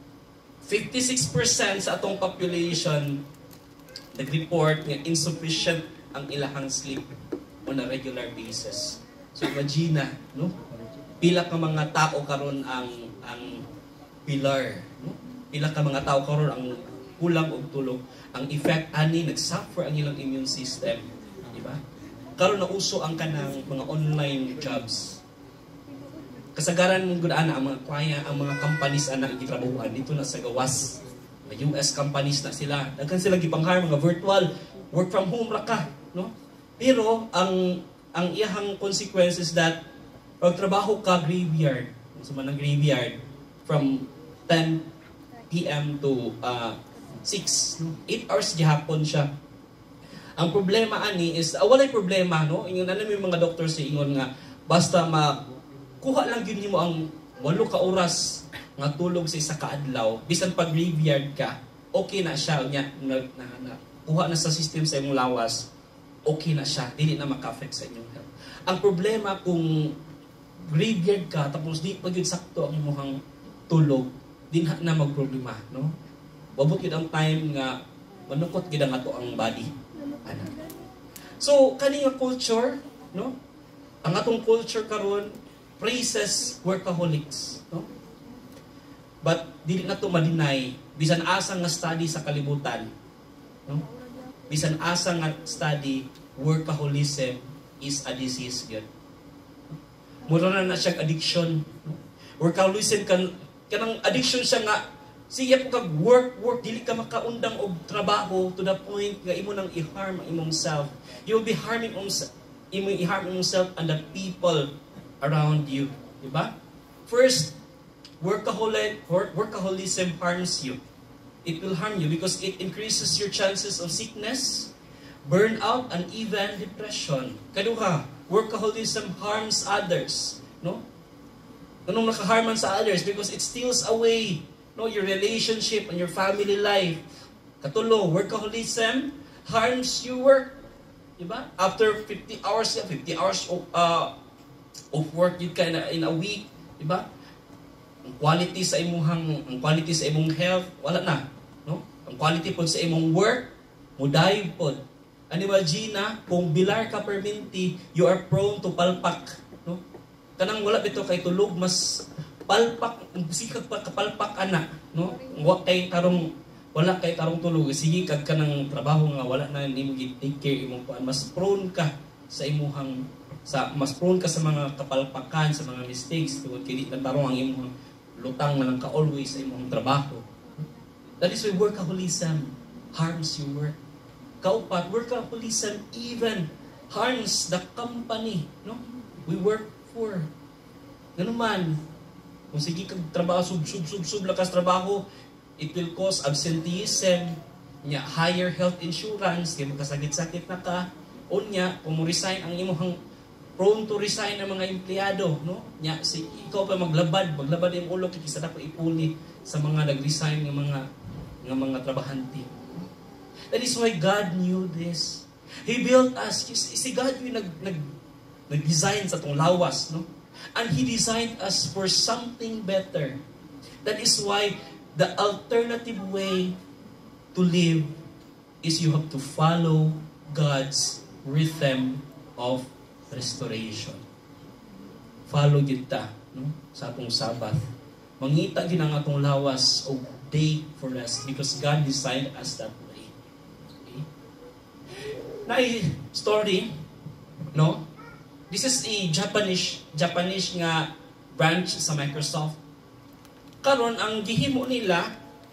56% sa atong population nag-report nga insufficient ang ilahang sleep on a regular basis. So imagine na, no? Pila ka mga tao karon ang pilar, no? Pila ka mga tao karon ang kulang og tulog. Ang effect ani nagsuffer ang ilang immune system, di ba? Karon na uso ang kanang mga online jobs. Kasagaran mong gudaan ang mga klient, ang mga companies ana gitrabahuan dito na sa gawas. May US companies na sila. Daghan sila gipang-hire mga virtual work from home ra ka, no? Pero ang iyang consequences that pag trabaho ka graveyard, sa manang graveyard from 10 p.m. to 6, no? 8 hours gihapon siya. Ang problema ani is walay problema, no? Ingon na may mga doctors sa ingon nga basta kuha lang gyud nimo ang 8 ka oras nga tulog sa isa ka adlaw, bisan pag graveyard ka, okay na siya nya kuha na sa system sa imong lawas, okay na siya, dili na maka-affect sa inyong health. Ang problema kung graveyard ka tapos di pa gyud sakto ang imong tulog, dinha na magproblema, no? Wabot gyud ang time nga manukot gyud ang ato ang body. Ana. So kani nga culture, no? Ang atong culture karon praises workaholics, no? But dili na to ma-deny bisan asa nga study sa kalibutan, no? Bisan asa nga study, workaholism is a disease gyud. Mura na siya addiction. Workaholism kanang addiction siya nga siya kag work dili ka makaundang og trabaho to the point nga imo nang i-harm ang imong self. You will be harming yourself and the people around you, di ba? First, workaholism harms you. It will harm you because it increases your chances of sickness, burnout, and even depression. Kaduha, workaholism harms others, no? Anong nakaharman sa others? Because it steals away, no, your relationship and your family life. Katulo, workaholism harms your work. Diba? After 50 hours of work you can in a week, diba? Ang quality sa imong health wala na, no? Ang quality pod sa imong work mudayo pod. Ani ba Gina, kung bilar ka perminti, you are prone to palpak, no? Kanang wala bito kay tulog mas palpak, sikag pa kapalpak ana, no? Wala kay karong tulog, sige kag kanang trabaho nga wala na nimo gi-take care imong kuan, mas prone ka sa mga kapalpakan, sa mga mistakes tungod kay di tarong ang imong lutang man ka always sa imong trabaho. That is why workaholism harms your work. Kaupat, workaholism even harms the company, no? We work for. Ganun man, kung sige kag trabaho sub lakas trabaho, it will cause absenteeism, higher health insurance, kaya magkasakit-sakit na ka, kung mo-resign ang imong prone to resign ang mga empleyado, no? Ikaw pa maglabad yung ulo, kikisa na ko ipuli sa mga nag-resign ng mga trabahante. That is why God knew this. He built us. Si God yung nag-design sa itong lawas, no? And He designed us for something better. That is why the alternative way to live is you have to follow God's rhythm of restoration. Follow kita, no? Sa atong Sabbath. Mangita gid ang atong lawas o day for rest because God designed us that way. Okay? Na story, no? This is a Japanese nga branch sa Microsoft. Karon ang gihimo nila,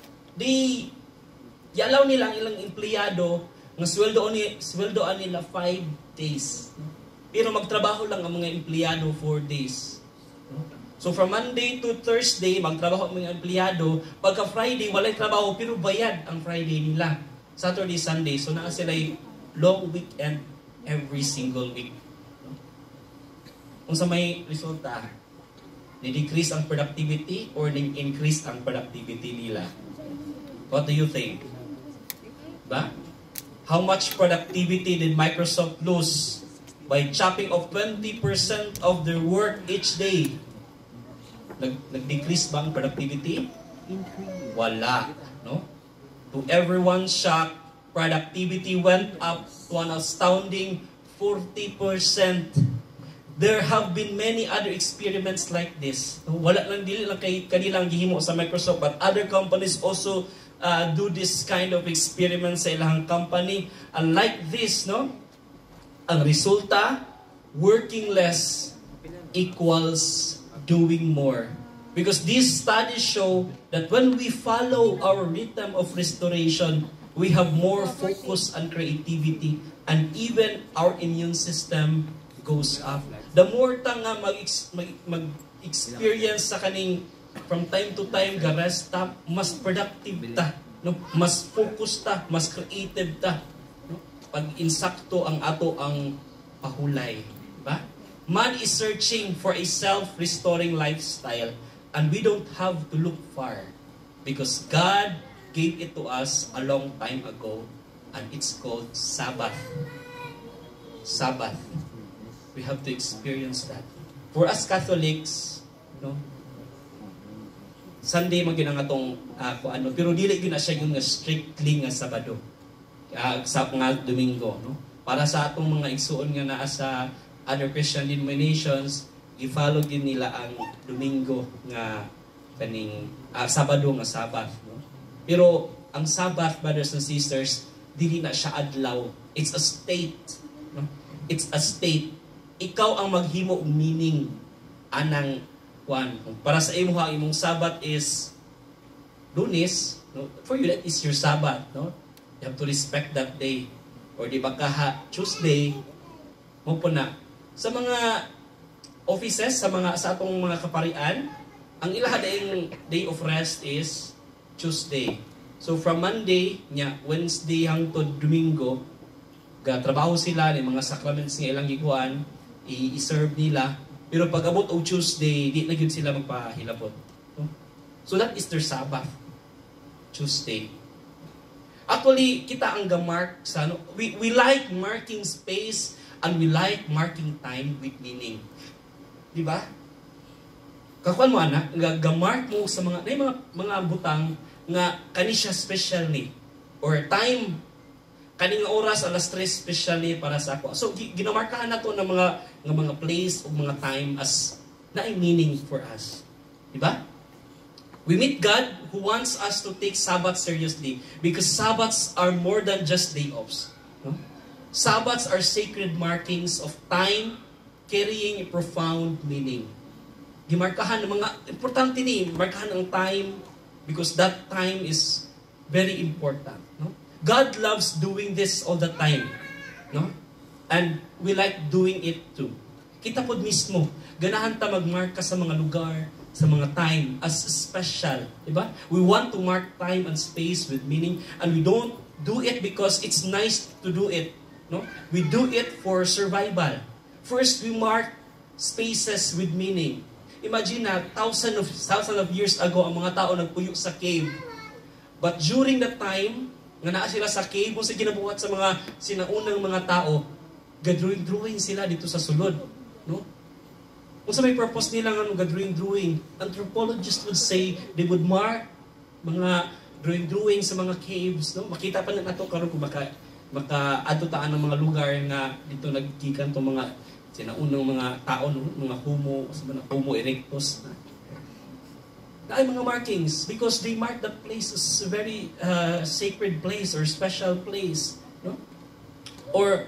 yalaw nila ang ilang empleyado nga sweldoan nila 5 days. Pero magtrabaho lang ang mga empleyado 4 days. So from Monday to Thursday, magtrabaho ang mga empleyado. Pagka Friday, walay trabaho, pero bayad ang Friday nila. Saturday, Sunday. So naa sila long weekend every single week. Kung sa may resulta, ni-decrease ang productivity or ni-increase ang productivity nila? What do you think? Ba? How much productivity did Microsoft lose by chopping off 20% of their work each day? Nag-decrease ba ang productivity? Wala. No? To everyone's shock, productivity went up to an astounding 40%. There have been many other experiments like this. Wala lang dili lang kay kanilang gihimo sa Microsoft, but other companies also do this kind of experiments sa ilang company. And like this, no? Ang resulta, working less equals doing more. Because these studies show that when we follow our rhythm of restoration, we have more focus and creativity, and even our immune system goes up. The more ta nga mag-experience sa kaning from time to time ga rest ta, mas productive ta, no? Mas focus ta, mas creative ta, no? Pag insakto ang ato ang pahulay, ba? Man is searching for a self-restoring lifestyle, and we don't have to look far because God gave it to us a long time ago, and it's called Sabbath. Sabbath. We have to experience that. For us Catholics, no? Sunday man gyud ang atong pero dili gyud na siya yung strictly nga Sabado. Sa nga Domingo, no? para sa atong mga igsuon nga naa sa other Christian denominations, i-follow din nila ang Domingo nga kaning Sabado nga Sabbath, no? Pero ang Sabbath, brothers and sisters, dili na siya adlaw. It's a state, no? It's a state. Ikaw ang maghimo og meaning anang kwan. Para sa imo ang imong Sabbath is Lunes, no? For you that is your Sabbath, no? You have to respect that day. Or di ba kaha Tuesday mo po na sa mga offices, sa atong mga kaparian, ang ilaha daing day of rest is Tuesday. So from Monday nya Wednesday hangtod Domingo, trabaho sila ni mga sacraments nga ilang gikuan, i-serve nila. Pero pag abot og Tuesday, di na gyud sila magpahilabot. No? So that is their Sabbath. Tuesday. Actually, kita ang gamark sa ano, we like marking space and we like marking time with meaning. Di ba? Kakuan mo ana, gamark mo sa mga butang nga kani siya special ni or time kaning oras alas 3 special ni para sa ako. So ginamarkahan nato ng mga place o mga time as na meaning for us. Di ba? We meet God who wants us to take Sabbath seriously because Sabbaths are more than just day offs. No? Sabbaths are sacred markings of time carrying a profound meaning. Gimarkahan ng mga importante ni markahan ang time because that time is very important. No? God loves doing this all the time. No? And we like doing it too. Kita pod mismo, ganahan ta magmarka sa mga lugar, sa mga time as special, diba? We want to mark time and space with meaning, and we don't do it because it's nice to do it, no? We do it for survival. First, we mark spaces with meaning. Imagine na thousands of years ago ang mga tao nagpuyo sa cave. But during that time, nga naa sila sa cave, kung sa ginabuhat sa mga sinaunang mga tao, gadrawing sila dito sa sulod, no? Kung sa may purpose nila nga drawing, anthropologists would say they would mark mga drawing sa mga caves, no? Makita pa na nato karon kung maka-adto taan ng mga lugar nga dito naggikan tong mga sinaunang mga tao, no? Mga Homo erectus na ay mga markings because they mark that place as a very sacred place or special place, no? Or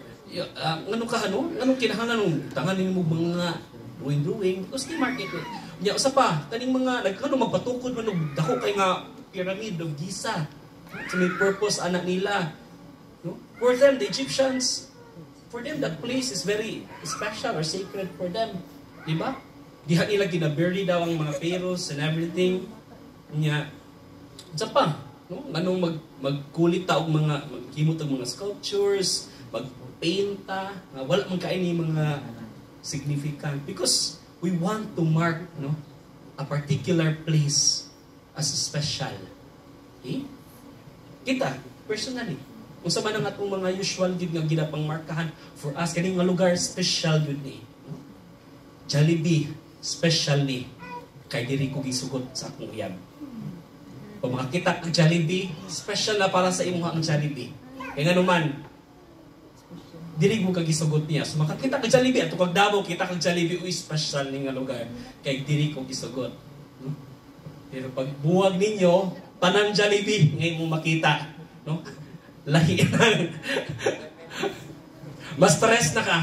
anong kinahanglan nung tanganin mo mga drawing because they mark it. Nya usa pa kaning mga magpatukod man og dako kay nga pyramid of Giza. So may purpose anak nila. No? For them, the Egyptians, for them that place is very special or sacred for them. Di ba? Diha nila ginabury daw ang mga pharaohs and everything. Nya usa pa, no? Anong magkulit ta og mga maghimot og mga sculptures, magpainta, wala man kaini mga significant because we want to mark, no, a particular place as special. Okay? Kita personally, unsa man ang atong mga usual gid nga ginapang markahan for us kaning nga lugar special gud ni. No? Jollibee special ni kay diri ko gisugot sa akong uyab. Kung makakita ang Jollibee, special na para sa imo ang Jollibee. Kaya nga naman, dili mo kag gisugot niya. So makakita kag Jollibee ato kag Davao kita kag Jollibee uy special ni nga lugar kay dili ko gisugot. No? Pero pag buwag ninyo tanan Jollibee ngay mo makita, no? Lahi nang mas stress na ka.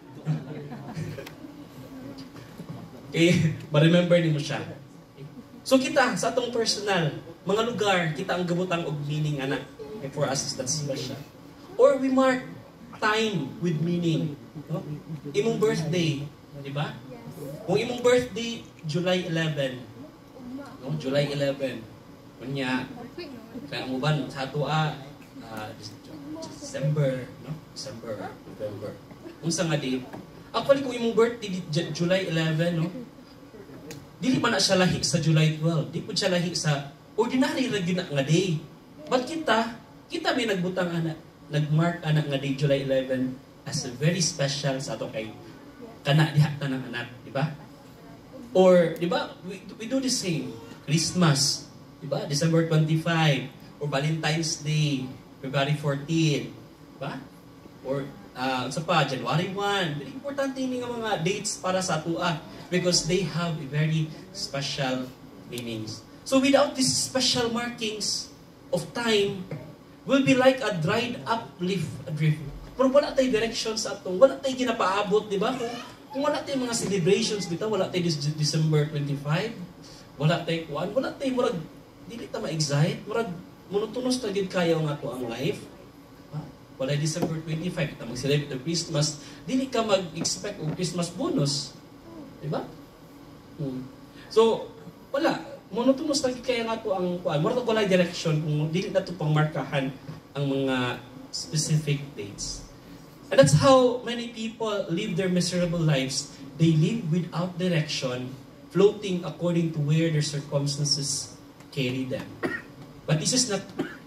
Okay, ma-remember nimo siya. So kita sa atong personal mga lugar kita ang gabutang og meaning ana. Okay, for us that's special. Or we mark time with meaning, no? Imong birthday, di ba? Kung imong birthday July 11, no? July 11. Kunya kaya mo ban sa atoa December, no? December, November. Unsa nga date? Actually kung imong birthday July 11, no? Dili pa na siya lahi sa July 12. Di po siya lahi sa ordinary ra gyud nga day. But kita may nagbutang ana nagmark anak nga day July 11 as a very special sa ato kay kana diha ta ng anak, di ba? Or di ba we do the same Christmas, di ba? December 25 or Valentine's Day, February 14, di ba? Or Sa pa, January 1. Very importante yung mga dates para sa atua because they have a very special meanings. So without these special markings of time, will be like a dried up leaf drift. Pero wala tayong direction sa atong, wala tayong ginapaabot, di ba? Kung wala tayong mga celebrations, bitaw, wala tayong December 25, wala tayong kuwan, wala tayong, murag, dili ta ma-excite, murag, monotonous na gid kayo nga to ang life. Wala December 25, kita mag-celebrate ng Christmas, dili ka mag-expect ng Christmas bonus. Di ba? So, wala. Monotonous na kaya nga to ang kuan. Murag wala direction kung dili na to pang markahan ang mga specific dates. And that's how many people live their miserable lives. They live without direction, floating according to where their circumstances carry them. But this is not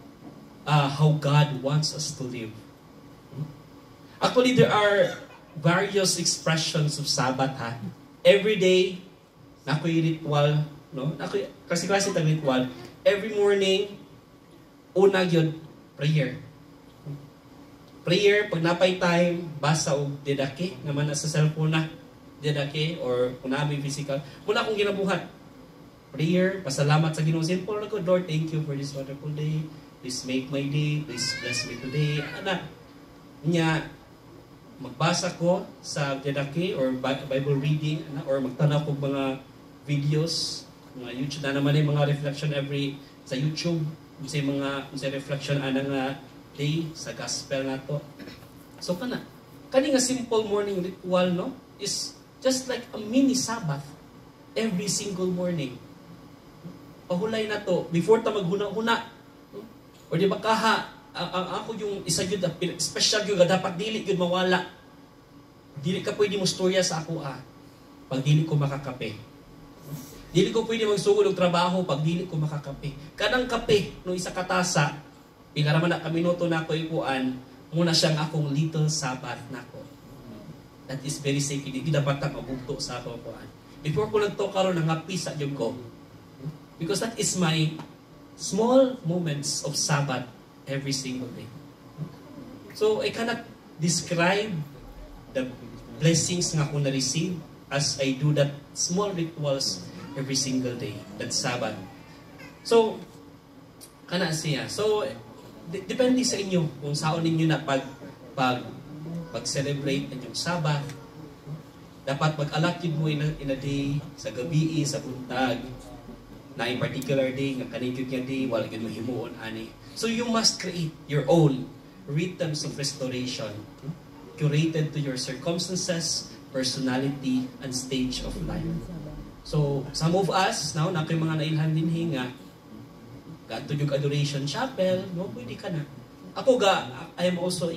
how God wants us to live. Actually, there are various expressions of Sabbath. Every day, nakoy ritual, no? Kasi tag ritual. Every morning, una yun, prayer. Prayer, pag napay time, basa o dedake, naman na sa cellphone na, dedake, or kung namin physical, muna akong ginabuhat. Prayer, pasalamat sa Ginoo. Simple na ko, Lord, thank you for this wonderful day. Please make my day. Please bless me today. Ana, niya, magbasa ko sa dedake or Bible reading, or magtanaw ko mga videos, mga YouTube na naman yung mga reflection every sa YouTube, sa reflection anang day sa gospel na to. So kani nga simple morning ritual, no, is just like a mini Sabbath every single morning. Pahulay na to before ta maghuna-huna, no? Or di ba kaha ako yung isa gyud special gyud dapat dili gyud mawala. Dili ka pwede mo storya sa ako pag dili ko makakape. Dili ko pwede magsugod og trabaho pag dili ko makakape. Kanang kape no isa ka tasa, pinaraman na kaminuto na ko ikuan, muna siyang akong little Sabbath nako. That is very sacred. Di dapat ta mabugto sa ako kuan. Before ko nagto karon nangapi sa jud ko. Because that is my small moments of Sabbath every single day. So I cannot describe the blessings nga ako na-receive as I do that small rituals every single day. That's Sabbath. So, kana siya. So, depende sa inyo kung saan ninyo na pag-celebrate inyong Sabbath. Dapat mag-allot yun mo in a day, sa gabi, sa buntag, na in particular day, nga kanigod nga day, wala yun mahimuon, ani. So, you must create your own rhythms of restoration, curated to your circumstances, personality, and stage of life. So, some of us, now, na mga nailhan din hinga, gato yung adoration chapel, no, pwede ka na. Ako I am also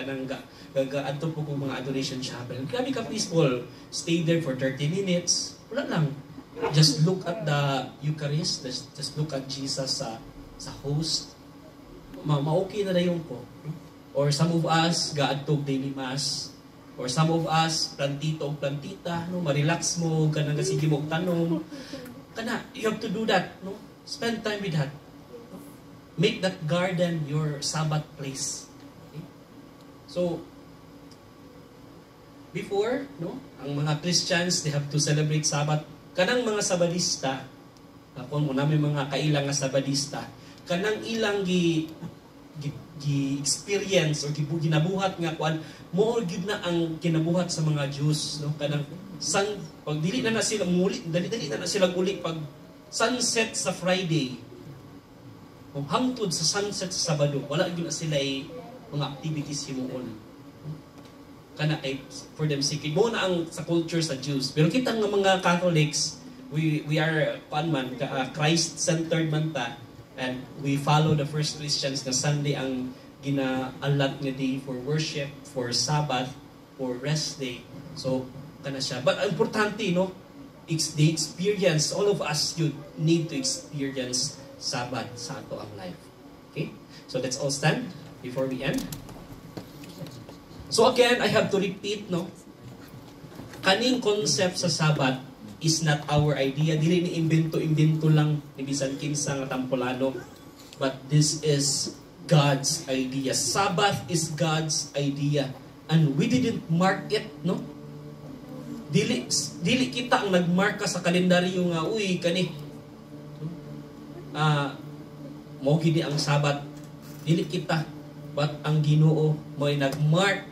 adto po kong mga adoration chapel. Grabe ka peaceful. Stay there for 30 minutes. Wala lang. Just look at the Eucharist. Just look at Jesus sa host. Ma-okay na yung ko. Or some of us, gaadtog daily mass. Or some of us, plantito o plantita, no, ma-relax mo, kanang sige mo tanong. You have to do that, no? Spend time with that. No? Make that garden your Sabbath place. Okay? So, before, no, ang mga Christians, they have to celebrate Sabbath. Kanang mga Sabadista, kung namin mga kailang nga Sabadista, kanang ilang experience or ginabuhat nga kuan mo gid na ang kinabuhat sa mga Jews, no, kanang pag dili na sila muli, dali na sila uli pag sunset sa Friday o hangtod sa sunset sa Sabado, wala gyud na sila mga activities himuon kana for them sacred mo na ang sa culture sa Jews. Pero kita nga mga Catholics, we are Christ-centered man ta. And we follow the first Christians na Sunday ang ginaalat nga day for worship, for Sabbath, for rest day. So, kana siya. But importante, no? It's the experience. All of us, you need to experience Sabbath sa ato ang life. Okay? So, let's all stand before we end. So again, I have to repeat, no? Kaning concept sa Sabbath is not our idea. Dili ni imbento lang ni bisan kinsa nga tampolano. But this is God's idea. Sabbath is God's idea. and we didn't mark it, no? Dili kita ang nagmarka sa kalendaryo nga, uy, kani, mo gini ang Sabat. Dili kita. But ang Ginoo mo'y nagmark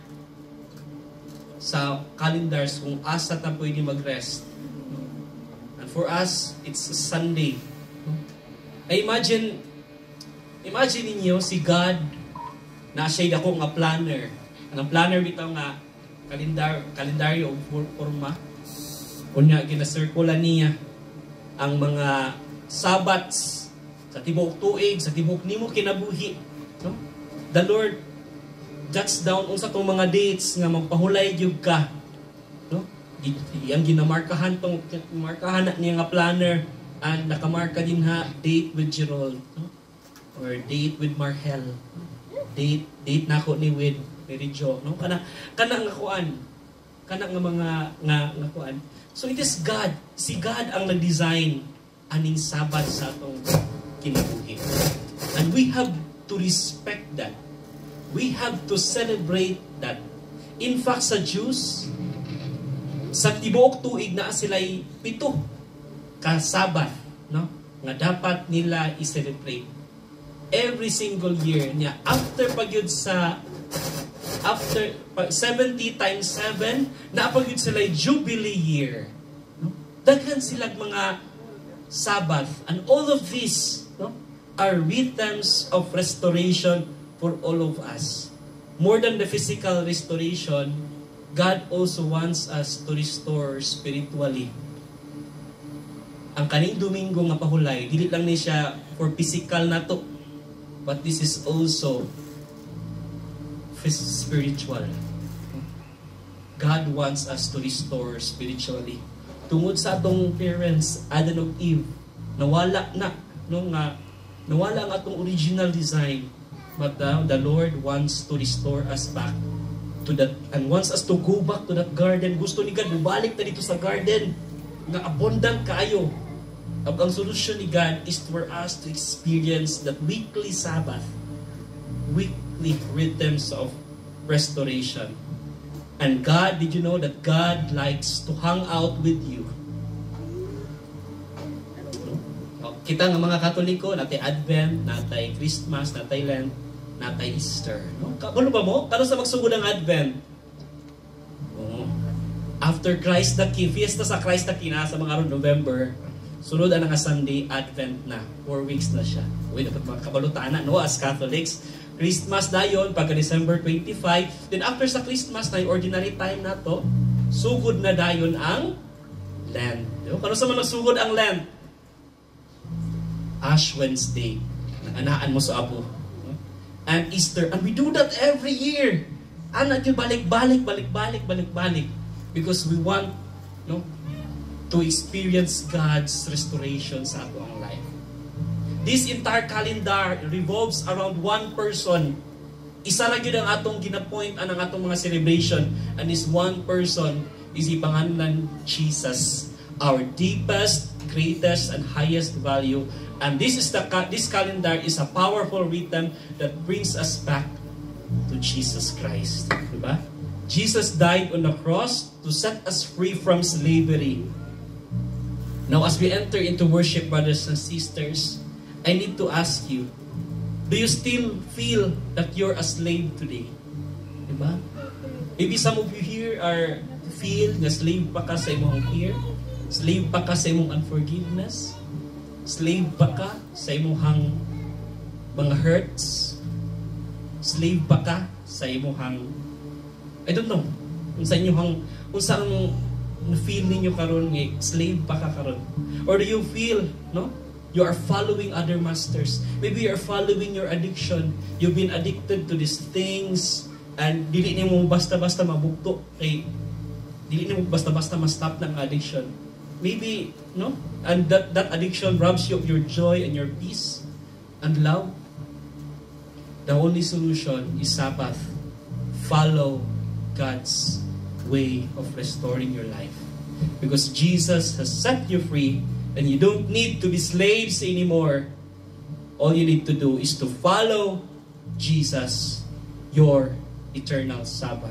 sa calendars kung asa ta pwede mag-rest. And for us, it's a Sunday. Imagine ninyo si God na siya'y dako nga planner. Ang planner bitaw nga kalendaryo o forma. Kunya ginasirkulan niya ang mga Sabats sa tibok tuig, sa tibok nimo kinabuhi. No? The Lord jots down unsa tong mga dates nga magpahulay gyud ka. No? Ang ginamarkahan niya nga planner, and nakamarka din ha date with Gerald, no? Or date with Marhel. Date nako ni with Rijo, no? Kana nga kuan. Kana nga mga nga kuan. So it is God. Si God ang nag-design aning Sabat sa atong kinabuhi. And we have to respect that. We have to celebrate that. In fact, sa Jews, sa tibuok tuig na sila'y 7 ka Sabat, no? Nga dapat nila i-celebrate. Every single year niya. After 70 times 7, naapag yun sila'y Jubilee year. No? Daghan silang mga Sabbath. And all of these, no, are rhythms of restoration for all of us. More than the physical restoration, God also wants us to restore spiritually. Ang kaning Domingo nga pahulay, dili lang ni siya for physical na to, but this is also spiritual. God wants us to restore spiritually. Tungod sa atong parents, Adam ug Eve, nawala na, no, nga nawala ang atong original design, but the Lord wants to restore us back to that, and wants us to go back to that garden. Gusto ni God bumalik na dito sa garden nga abundant kaayo. Ang solusyon ni God is for us to experience that weekly Sabbath, weekly rhythms of restoration. And God, did you know that God likes to hang out with you? Kita nga mga Katoliko, natay Advent, natay Christmas, natay Lent, natay Easter. No? Ano ba mo? Kano sa magsugod ang Advent? Oh. After Christ the King, fiesta sa Christ the King sa mga November, sunod ang nga Sunday, Advent na. 4 weeks na siya. Uy, dapat mga kabalutaan na, no? As Catholics, Christmas na yun, pagka December 25. Then after sa Christmas na yung ordinary time na to, sugod na dayon ang Lent. Kano sa mga nagsugod ang Lent? Ash Wednesday. Anaan mo sa Apo. And Easter. And we do that every year. Anak yung balik-balik. Because we want, no, to experience God's restoration sa atong life. This entire calendar revolves around one person. Isa lang yun ang atong ginapoint ang atong mga celebration. And this one person is ipangalan Jesus, our deepest, greatest, and highest value. And this calendar is a powerful rhythm that brings us back to Jesus Christ. Diba? Jesus died on the cross to set us free from slavery. Now, as we enter into worship, brothers and sisters, I need to ask you, do you still feel that you're a slave today? Diba? Maybe some of you here feel na slave pa ka sa imong fear, slave pa ka sa imong unforgiveness, slave pa ka sa imong mga hurts, slave pa ka sa imong, I don't know, unsang feel ninyo karon nga slave pa ka karon? Or do you feel, no, you are following other masters? Maybe you are following your addiction. You've been addicted to these things, and dili nimo basta-basta mabukto kay dili nimo basta-basta ma-stop ng addiction. Maybe, no, and that addiction robs you of your joy and your peace and love. The only solution is Sabbath. Follow God's way of restoring your life, because Jesus has set you free. And you don't need to be slaves anymore. All you need to do is to follow Jesus, your eternal Sabbath.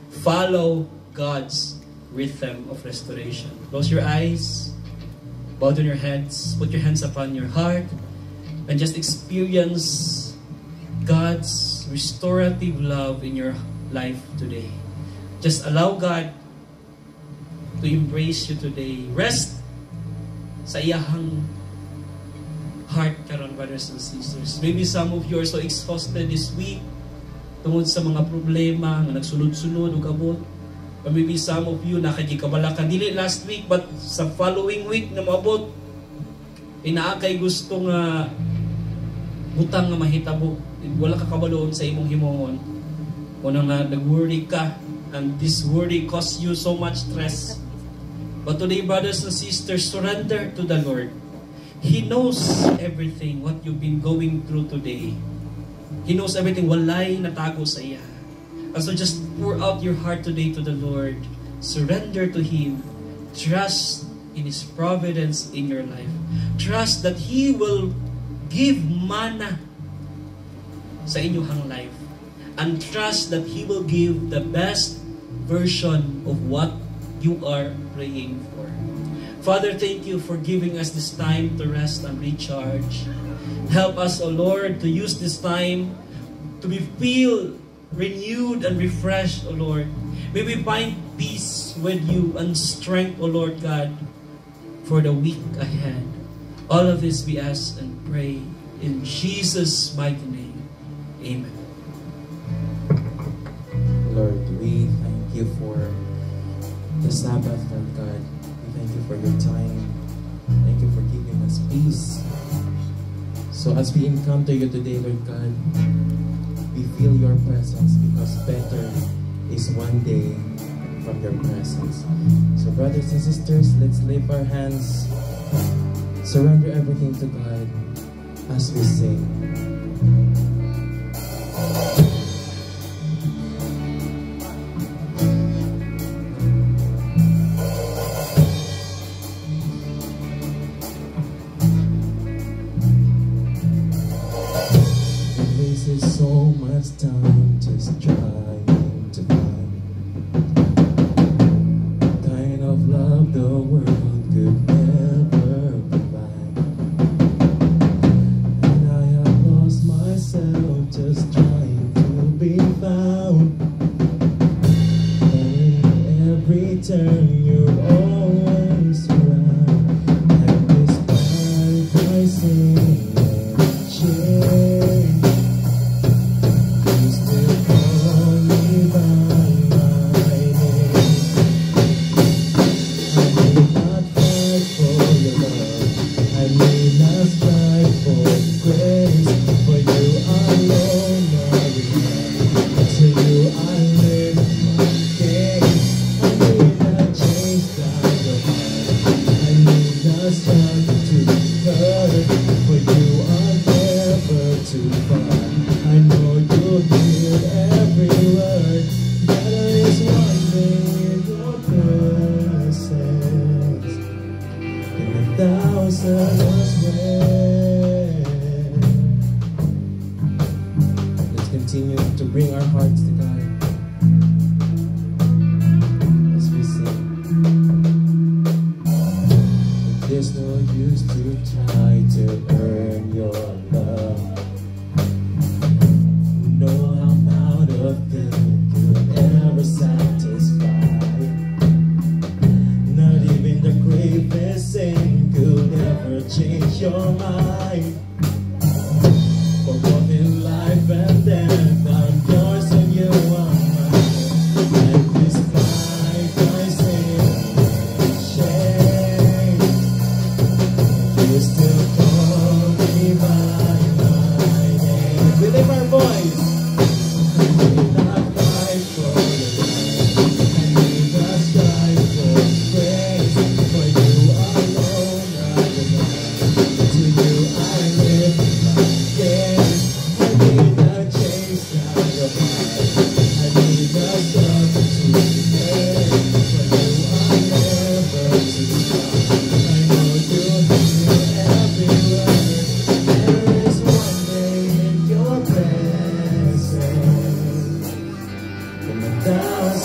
follow God's rhythm of restoration. Close your eyes, bow down your heads, put your hands upon your heart, and just experience God's restorative love in your life today. Just allow God to embrace you today. Rest sa iyahang heart karon, brothers and sisters. Maybe some of you are so exhausted this week tungod sa mga problema nga nagsunod-sunod ug abot. Or maybe some of you nakagikabala ka dili last week but sa following week na maabot inaa kay gusto nga butang nga mahitabo, wala ka kabaloon sa imong himuon. Una nga nag-worry ka and this worry cause you so much stress. But today, brothers and sisters, surrender to the Lord. He knows everything what you've been going through today. He knows everything. Walay natago sa iya. And so just pour out your heart today to the Lord. Surrender to Him. Trust in His providence in your life. Trust that He will give manna sa inyong life. And trust that He will give the best version of what you are praying for. Father, thank you for giving us this time to rest and recharge. Help us, O Lord, to use this time to feel renewed and refreshed, O Lord. May we find peace with you and strength, O Lord God, for the week ahead. All of this we ask and pray in Jesus' mighty name. Amen. Lord, we thank you for the Sabbath, Lord God. We thank you for your time. Thank you for giving us peace. So as we encounter you today, Lord God, we feel your presence because better is one day from your presence. So brothers and sisters, let's lift our hands, surrender everything to God as we sing. So much time just trying to find the kind of love the world could never provide. And I have lost myself just trying to be found. And every turn you're always around. And despite my sin and shame, let's continue to bring our hearts to God as we sing. There's no use to try to earn your love. No amount of thing could ever satisfy. Not even the greatest sin could ever change your mind. For both in life and death, I'm yours and you are mine. And despite my sin and shame, you still call me by my name. We lift our voice. I will not fight for your life. I need not strive for grace. For you alone I belong. To you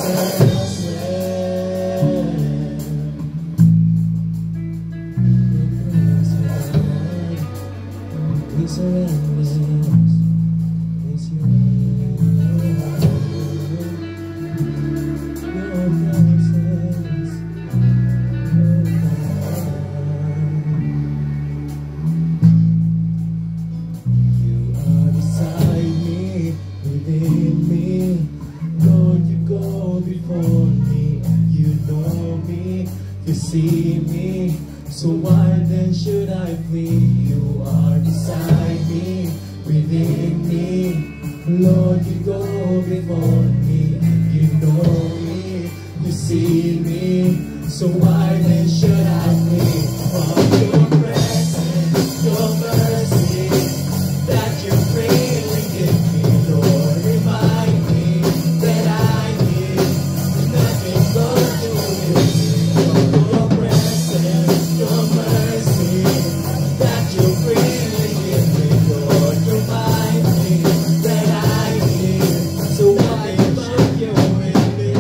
You see me, so why then should I flee? You are beside me, within me. Lord, you go before me, you know me, you see me, so why then should I flee? From your presence, your mercy, that you freely give me, Lord, remind me that I need nothing but you. Your presence, your mercy, that you freely give me, Lord, remind me that I need so nothing but you with me.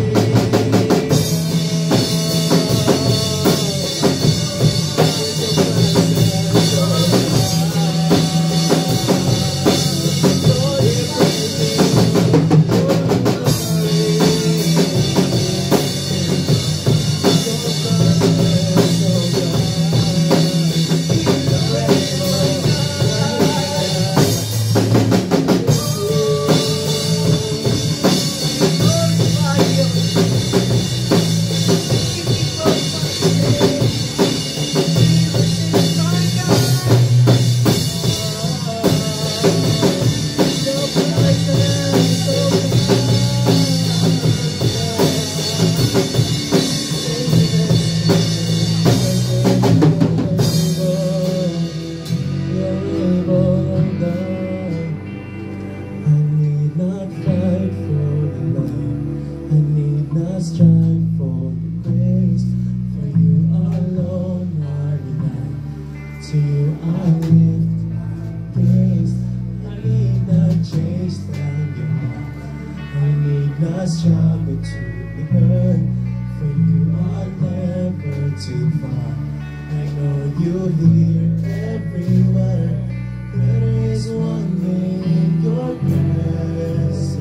Strive for the grace, for you alone are enough. To you I lift my gaze. I need not chase down your heart. I need not struggle to be heard, for you are never too far. I know you hear every word. There is one thing in your presence.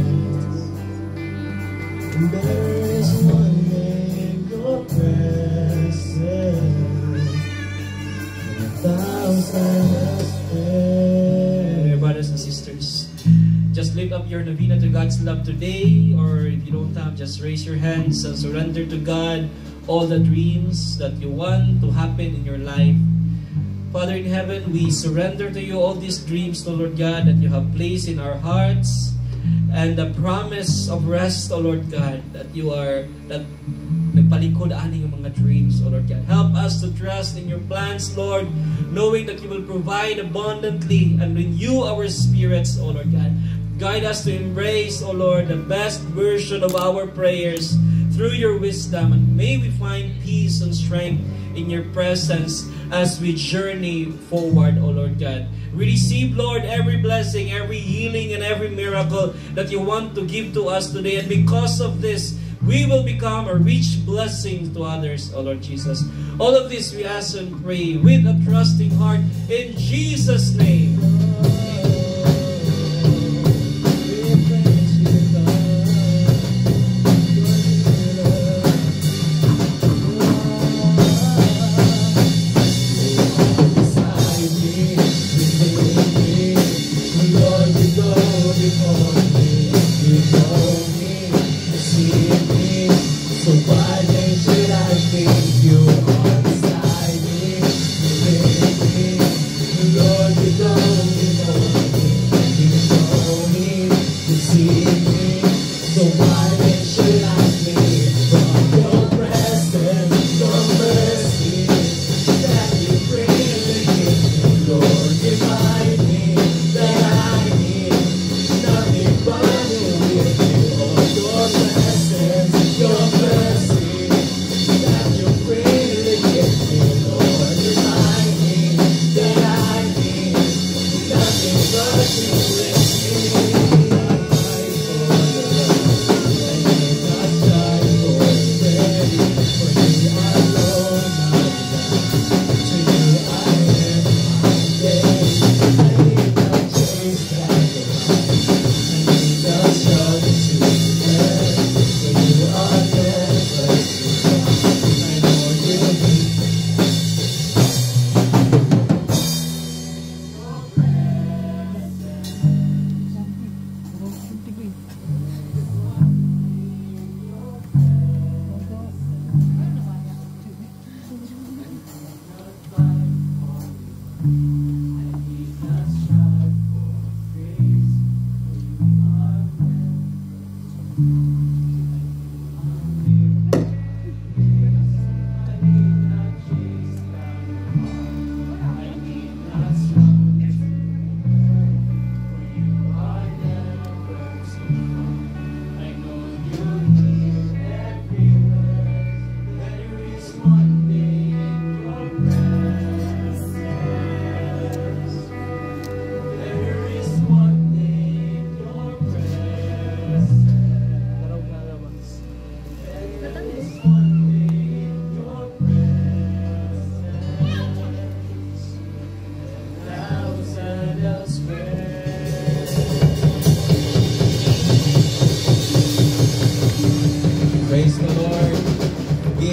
There is one name, your presence, a thousand Dear brothers and sisters, just lift up your novena to God's love today, or if you don't have, just raise your hands and surrender to God all the dreams that you want to happen in your life. Father in heaven, we surrender to you all these dreams, O Lord God, that you have placed in our hearts, and the promise of rest, O Lord God, that you are, that nagpalikod ani yung mga dreams, O Lord God. Help us to trust in your plans, Lord, knowing that you will provide abundantly and renew our spirits, O Lord God. Guide us to embrace, O Lord, the best version of our prayers through your wisdom, and may we find peace and strength in your presence as we journey forward, O Lord God. We receive, Lord, every blessing, every healing, and every miracle that you want to give to us today. And because of this, we will become a rich blessing to others, O Lord Jesus. All of this we ask and pray with a trusting heart in Jesus' name. Your presence.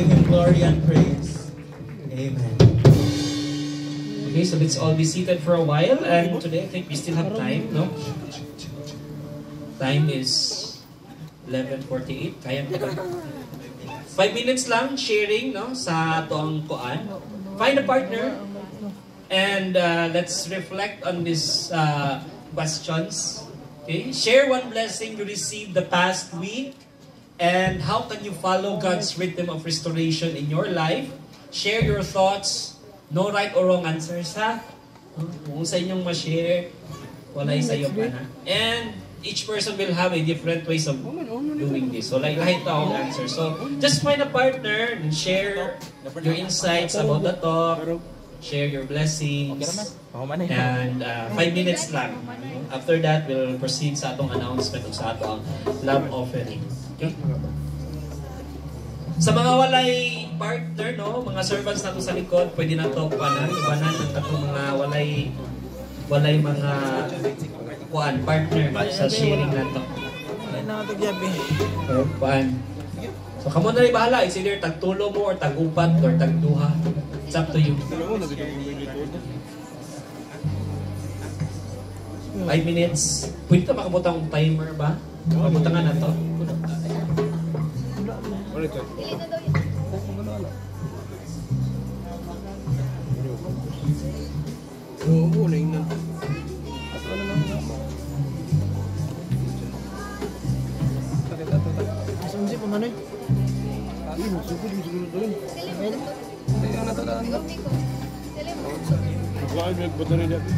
give Him glory and praise. Amen. Okay, so let's all be seated for a while. And today, I think we still have time, no? Time is 11:48. Kaya pa ba? 5 minutes lang sharing, no? Sa toang kuan. Find a partner. And let's reflect on these questions. Okay? Share one blessing you received the past week. And how can you follow God's rhythm of restoration in your life? Share your thoughts. No right or wrong answers, ha? Kung sa inyong ma-share, wala sa iyo pa, ha? And each person will have a different ways of doing this. So, like, kahit akong answer. So, just find a partner and share your insights about the talk. Share your blessings. And 5 minutes lang. After that, we'll proceed sa atong announcement o sa atong love offering. Okay? Sa mga walay partner, no, mga servants nato sa likod, pwede na to ibanan ang atong mga walay mga partner sa sharing nato. So kamo na rin bahala, it's either tagtulo mo or tagupat or tagduha. It's up to you. 5 minutes. Pwede ka makabutang timer ba? Makabutangan na to. Oo, na yun. Asam sih pemana? Ay, magsugod doon. Yang nata dah. Bakit may bato rin natin?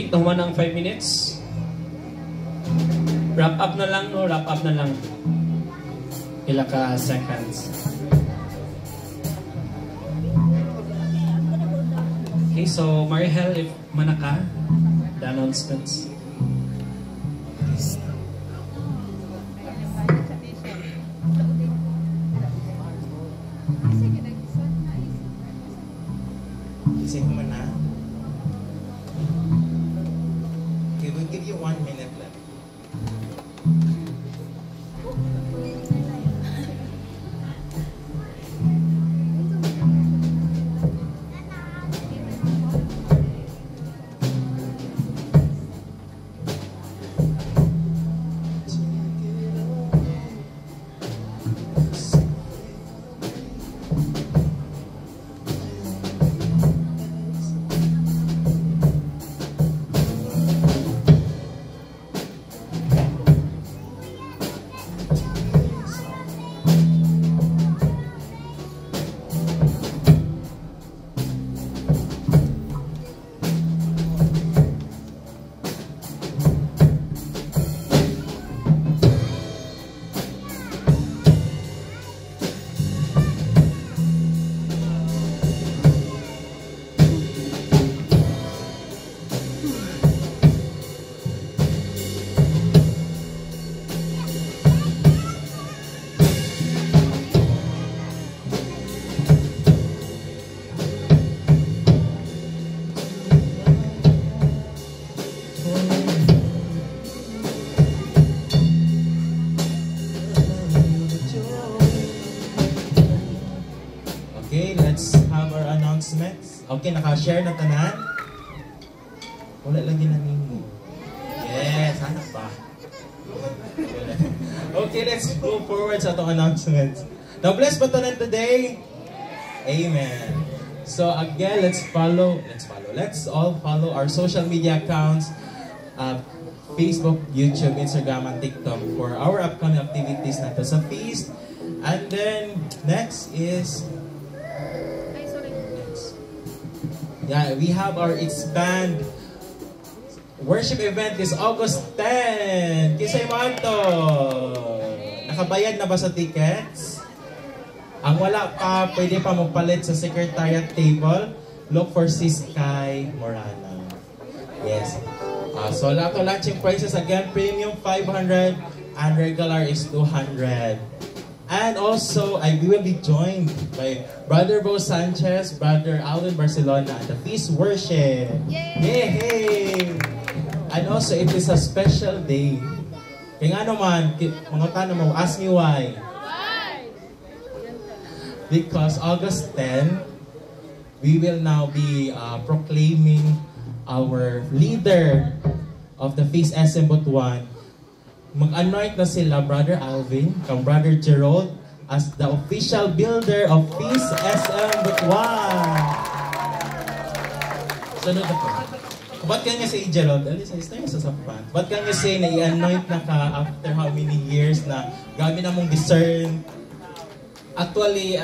think naman ang 5 minutes. Wrap up na lang, no? Wrap up na lang. Ila ka seconds. Okay, so Marihel, if manaka, the announcements. Kasi mo na. Okay, we'll give you 1 minute left. Okay, let's have our announcements. Okay, naka-share na tanan. Wala lang ginanimo. Yes, sana pa. Okay, let's go forward sa itong announcements. Now, bless pa tanan today. Amen. So again, let's all follow our social media accounts, Facebook, YouTube, Instagram, and TikTok for our upcoming activities na to sa feast. And then, next is, yeah, we have our Expand worship event this August 10. Kisay Manto. Nakabayad na ba sa tickets? Ang wala pa, pwede pa magpalit sa secretariat table. Look for Siskay Morana. Yes. So launching prices again, premium 500 and regular is 200. And also, I will be joined by Brother Bo Sanchez, Brother Alvin Barcelona at the Feast Worship. Yay! Yay! And also, it is a special day. Kaya nga naman, mga tanong mo, ask me why. Because August 10, we will now be proclaiming our leader of the Feast SM Butuan. Mag-anoint na sila, Brother Alvin, kang Brother Gerald, as the official builder of Feast SM Butuan. Sunod ako. What can you say, Gerald? Alisa, istay mo sa sapan. What can you say na i-anoint na ka after how many years na gabi na mong discern? Actually,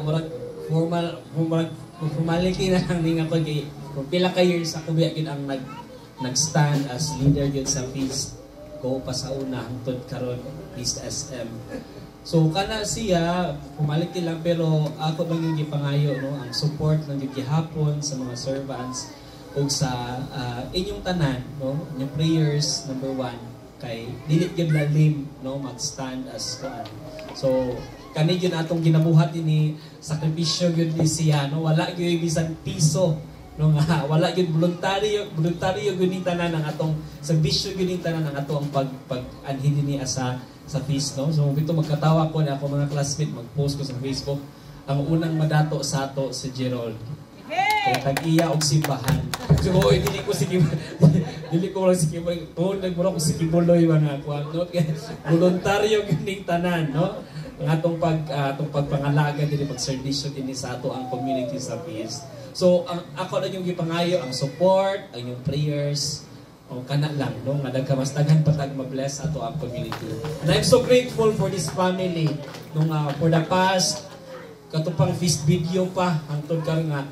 formality na lang din ako kay kung pila ka years ako biya ang nag-stand as leader yun sa Feast ko pa sa una hangtod karon Feast SM. So kana siya formality lang pero ako bang yung gipangayo no ang support ng gihapon sa mga servants ug sa inyong tanan no inyong prayers number 1 kay dili gyud lalim no mag-stand as kuan. So kani yun atong ginabuhat ini sakripisyo yun ni siya no wala gyud bisan piso no nga wala gyud voluntaryo gyud ni tanan ang atong serbisyo gyud ni tanan ang atong pag-anhin ni sa feast no so bito magkatawa ko na ako mga classmate mag-post ko sa Facebook ang unang madato sa ato si Gerald kaya tag-iya og simbahan so dili ko lang sige tuon nagmura ko sige buloy mga kuan no voluntaryo gyud ni tanan no ang atong pagpangalaga dili pagserbisyo dinhi sa ato ang community sa Feast. So ako lang yung gipangayo ang support, ang yung prayers o kana lang no nga mas daghan patag ma-bless ato ang community. And I'm so grateful for this family nung for the past katupang Feast video pa hangtod karon nga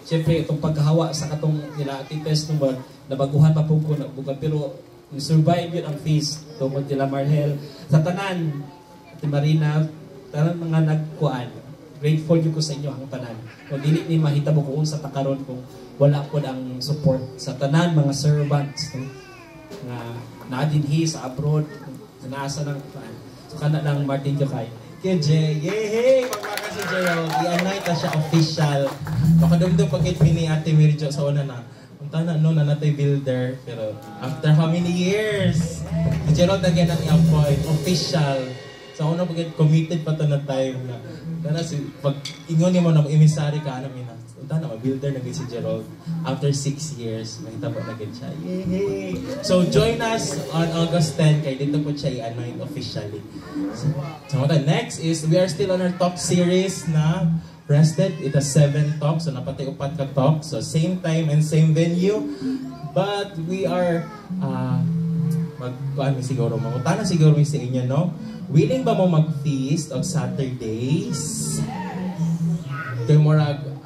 Siyempre, itong paghahawa sa katong nila Tites nung nabaguhan pa po ko nabugan. Pero survive yun ang feast tungkol nila Marhel. Sa tanan, Ate Marina, tanan mga nagkuan. Grateful yun ko sa inyo ang tanan. Kung dili ni mahita mo kung sa takaron kung wala po ang support sa tanan mga servants no? Nga naadinhi sa abroad, nasa ng kuan. So kana lang Martin Jokay. Kay Jay, yay! Magmaka si Gerald, i-anoint na siya official. Makadumdum pagkit ni Ate Mirjo sa una na. Punta na no, na natay builder. Pero after how many years? Si Gerald again ang i-appoint, official. Sa una pagkit committed pa to na time na. Kaya si, pag ingon mo na mag-emisary ka, ano mina. Punta na, mag-builder na si Gerald. After 6 years, makita po na siya. Yay! So join us on August 10, kaya dito po siya i-anoint officially. So the next is, we are still on our talk series na Rested. It has 7 talks, so napatay 4 ka talks. So same time and same venue. But we are, magkuhan siguro, mangutana siguro sa inyo, no? Willing ba mo mag-feast of Saturdays? Kaya mo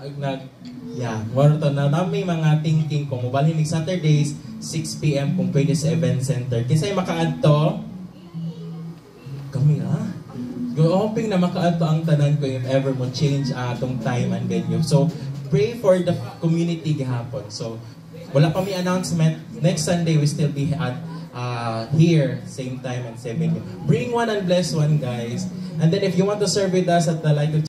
to na namin mga thinking kung mabalhin ng Saturdays, 6 p.m. kung pwede sa event center. Kisa'y maka-add to? Kami hoping na maka-add to ang tanan ko if ever mo change atong time and venue. So, pray for the community gihapon. So, wala pa may announcement. Next Sunday, we still be at here, same time and same venue. Bring one and bless one, guys. And then if you want to serve with us at the Light of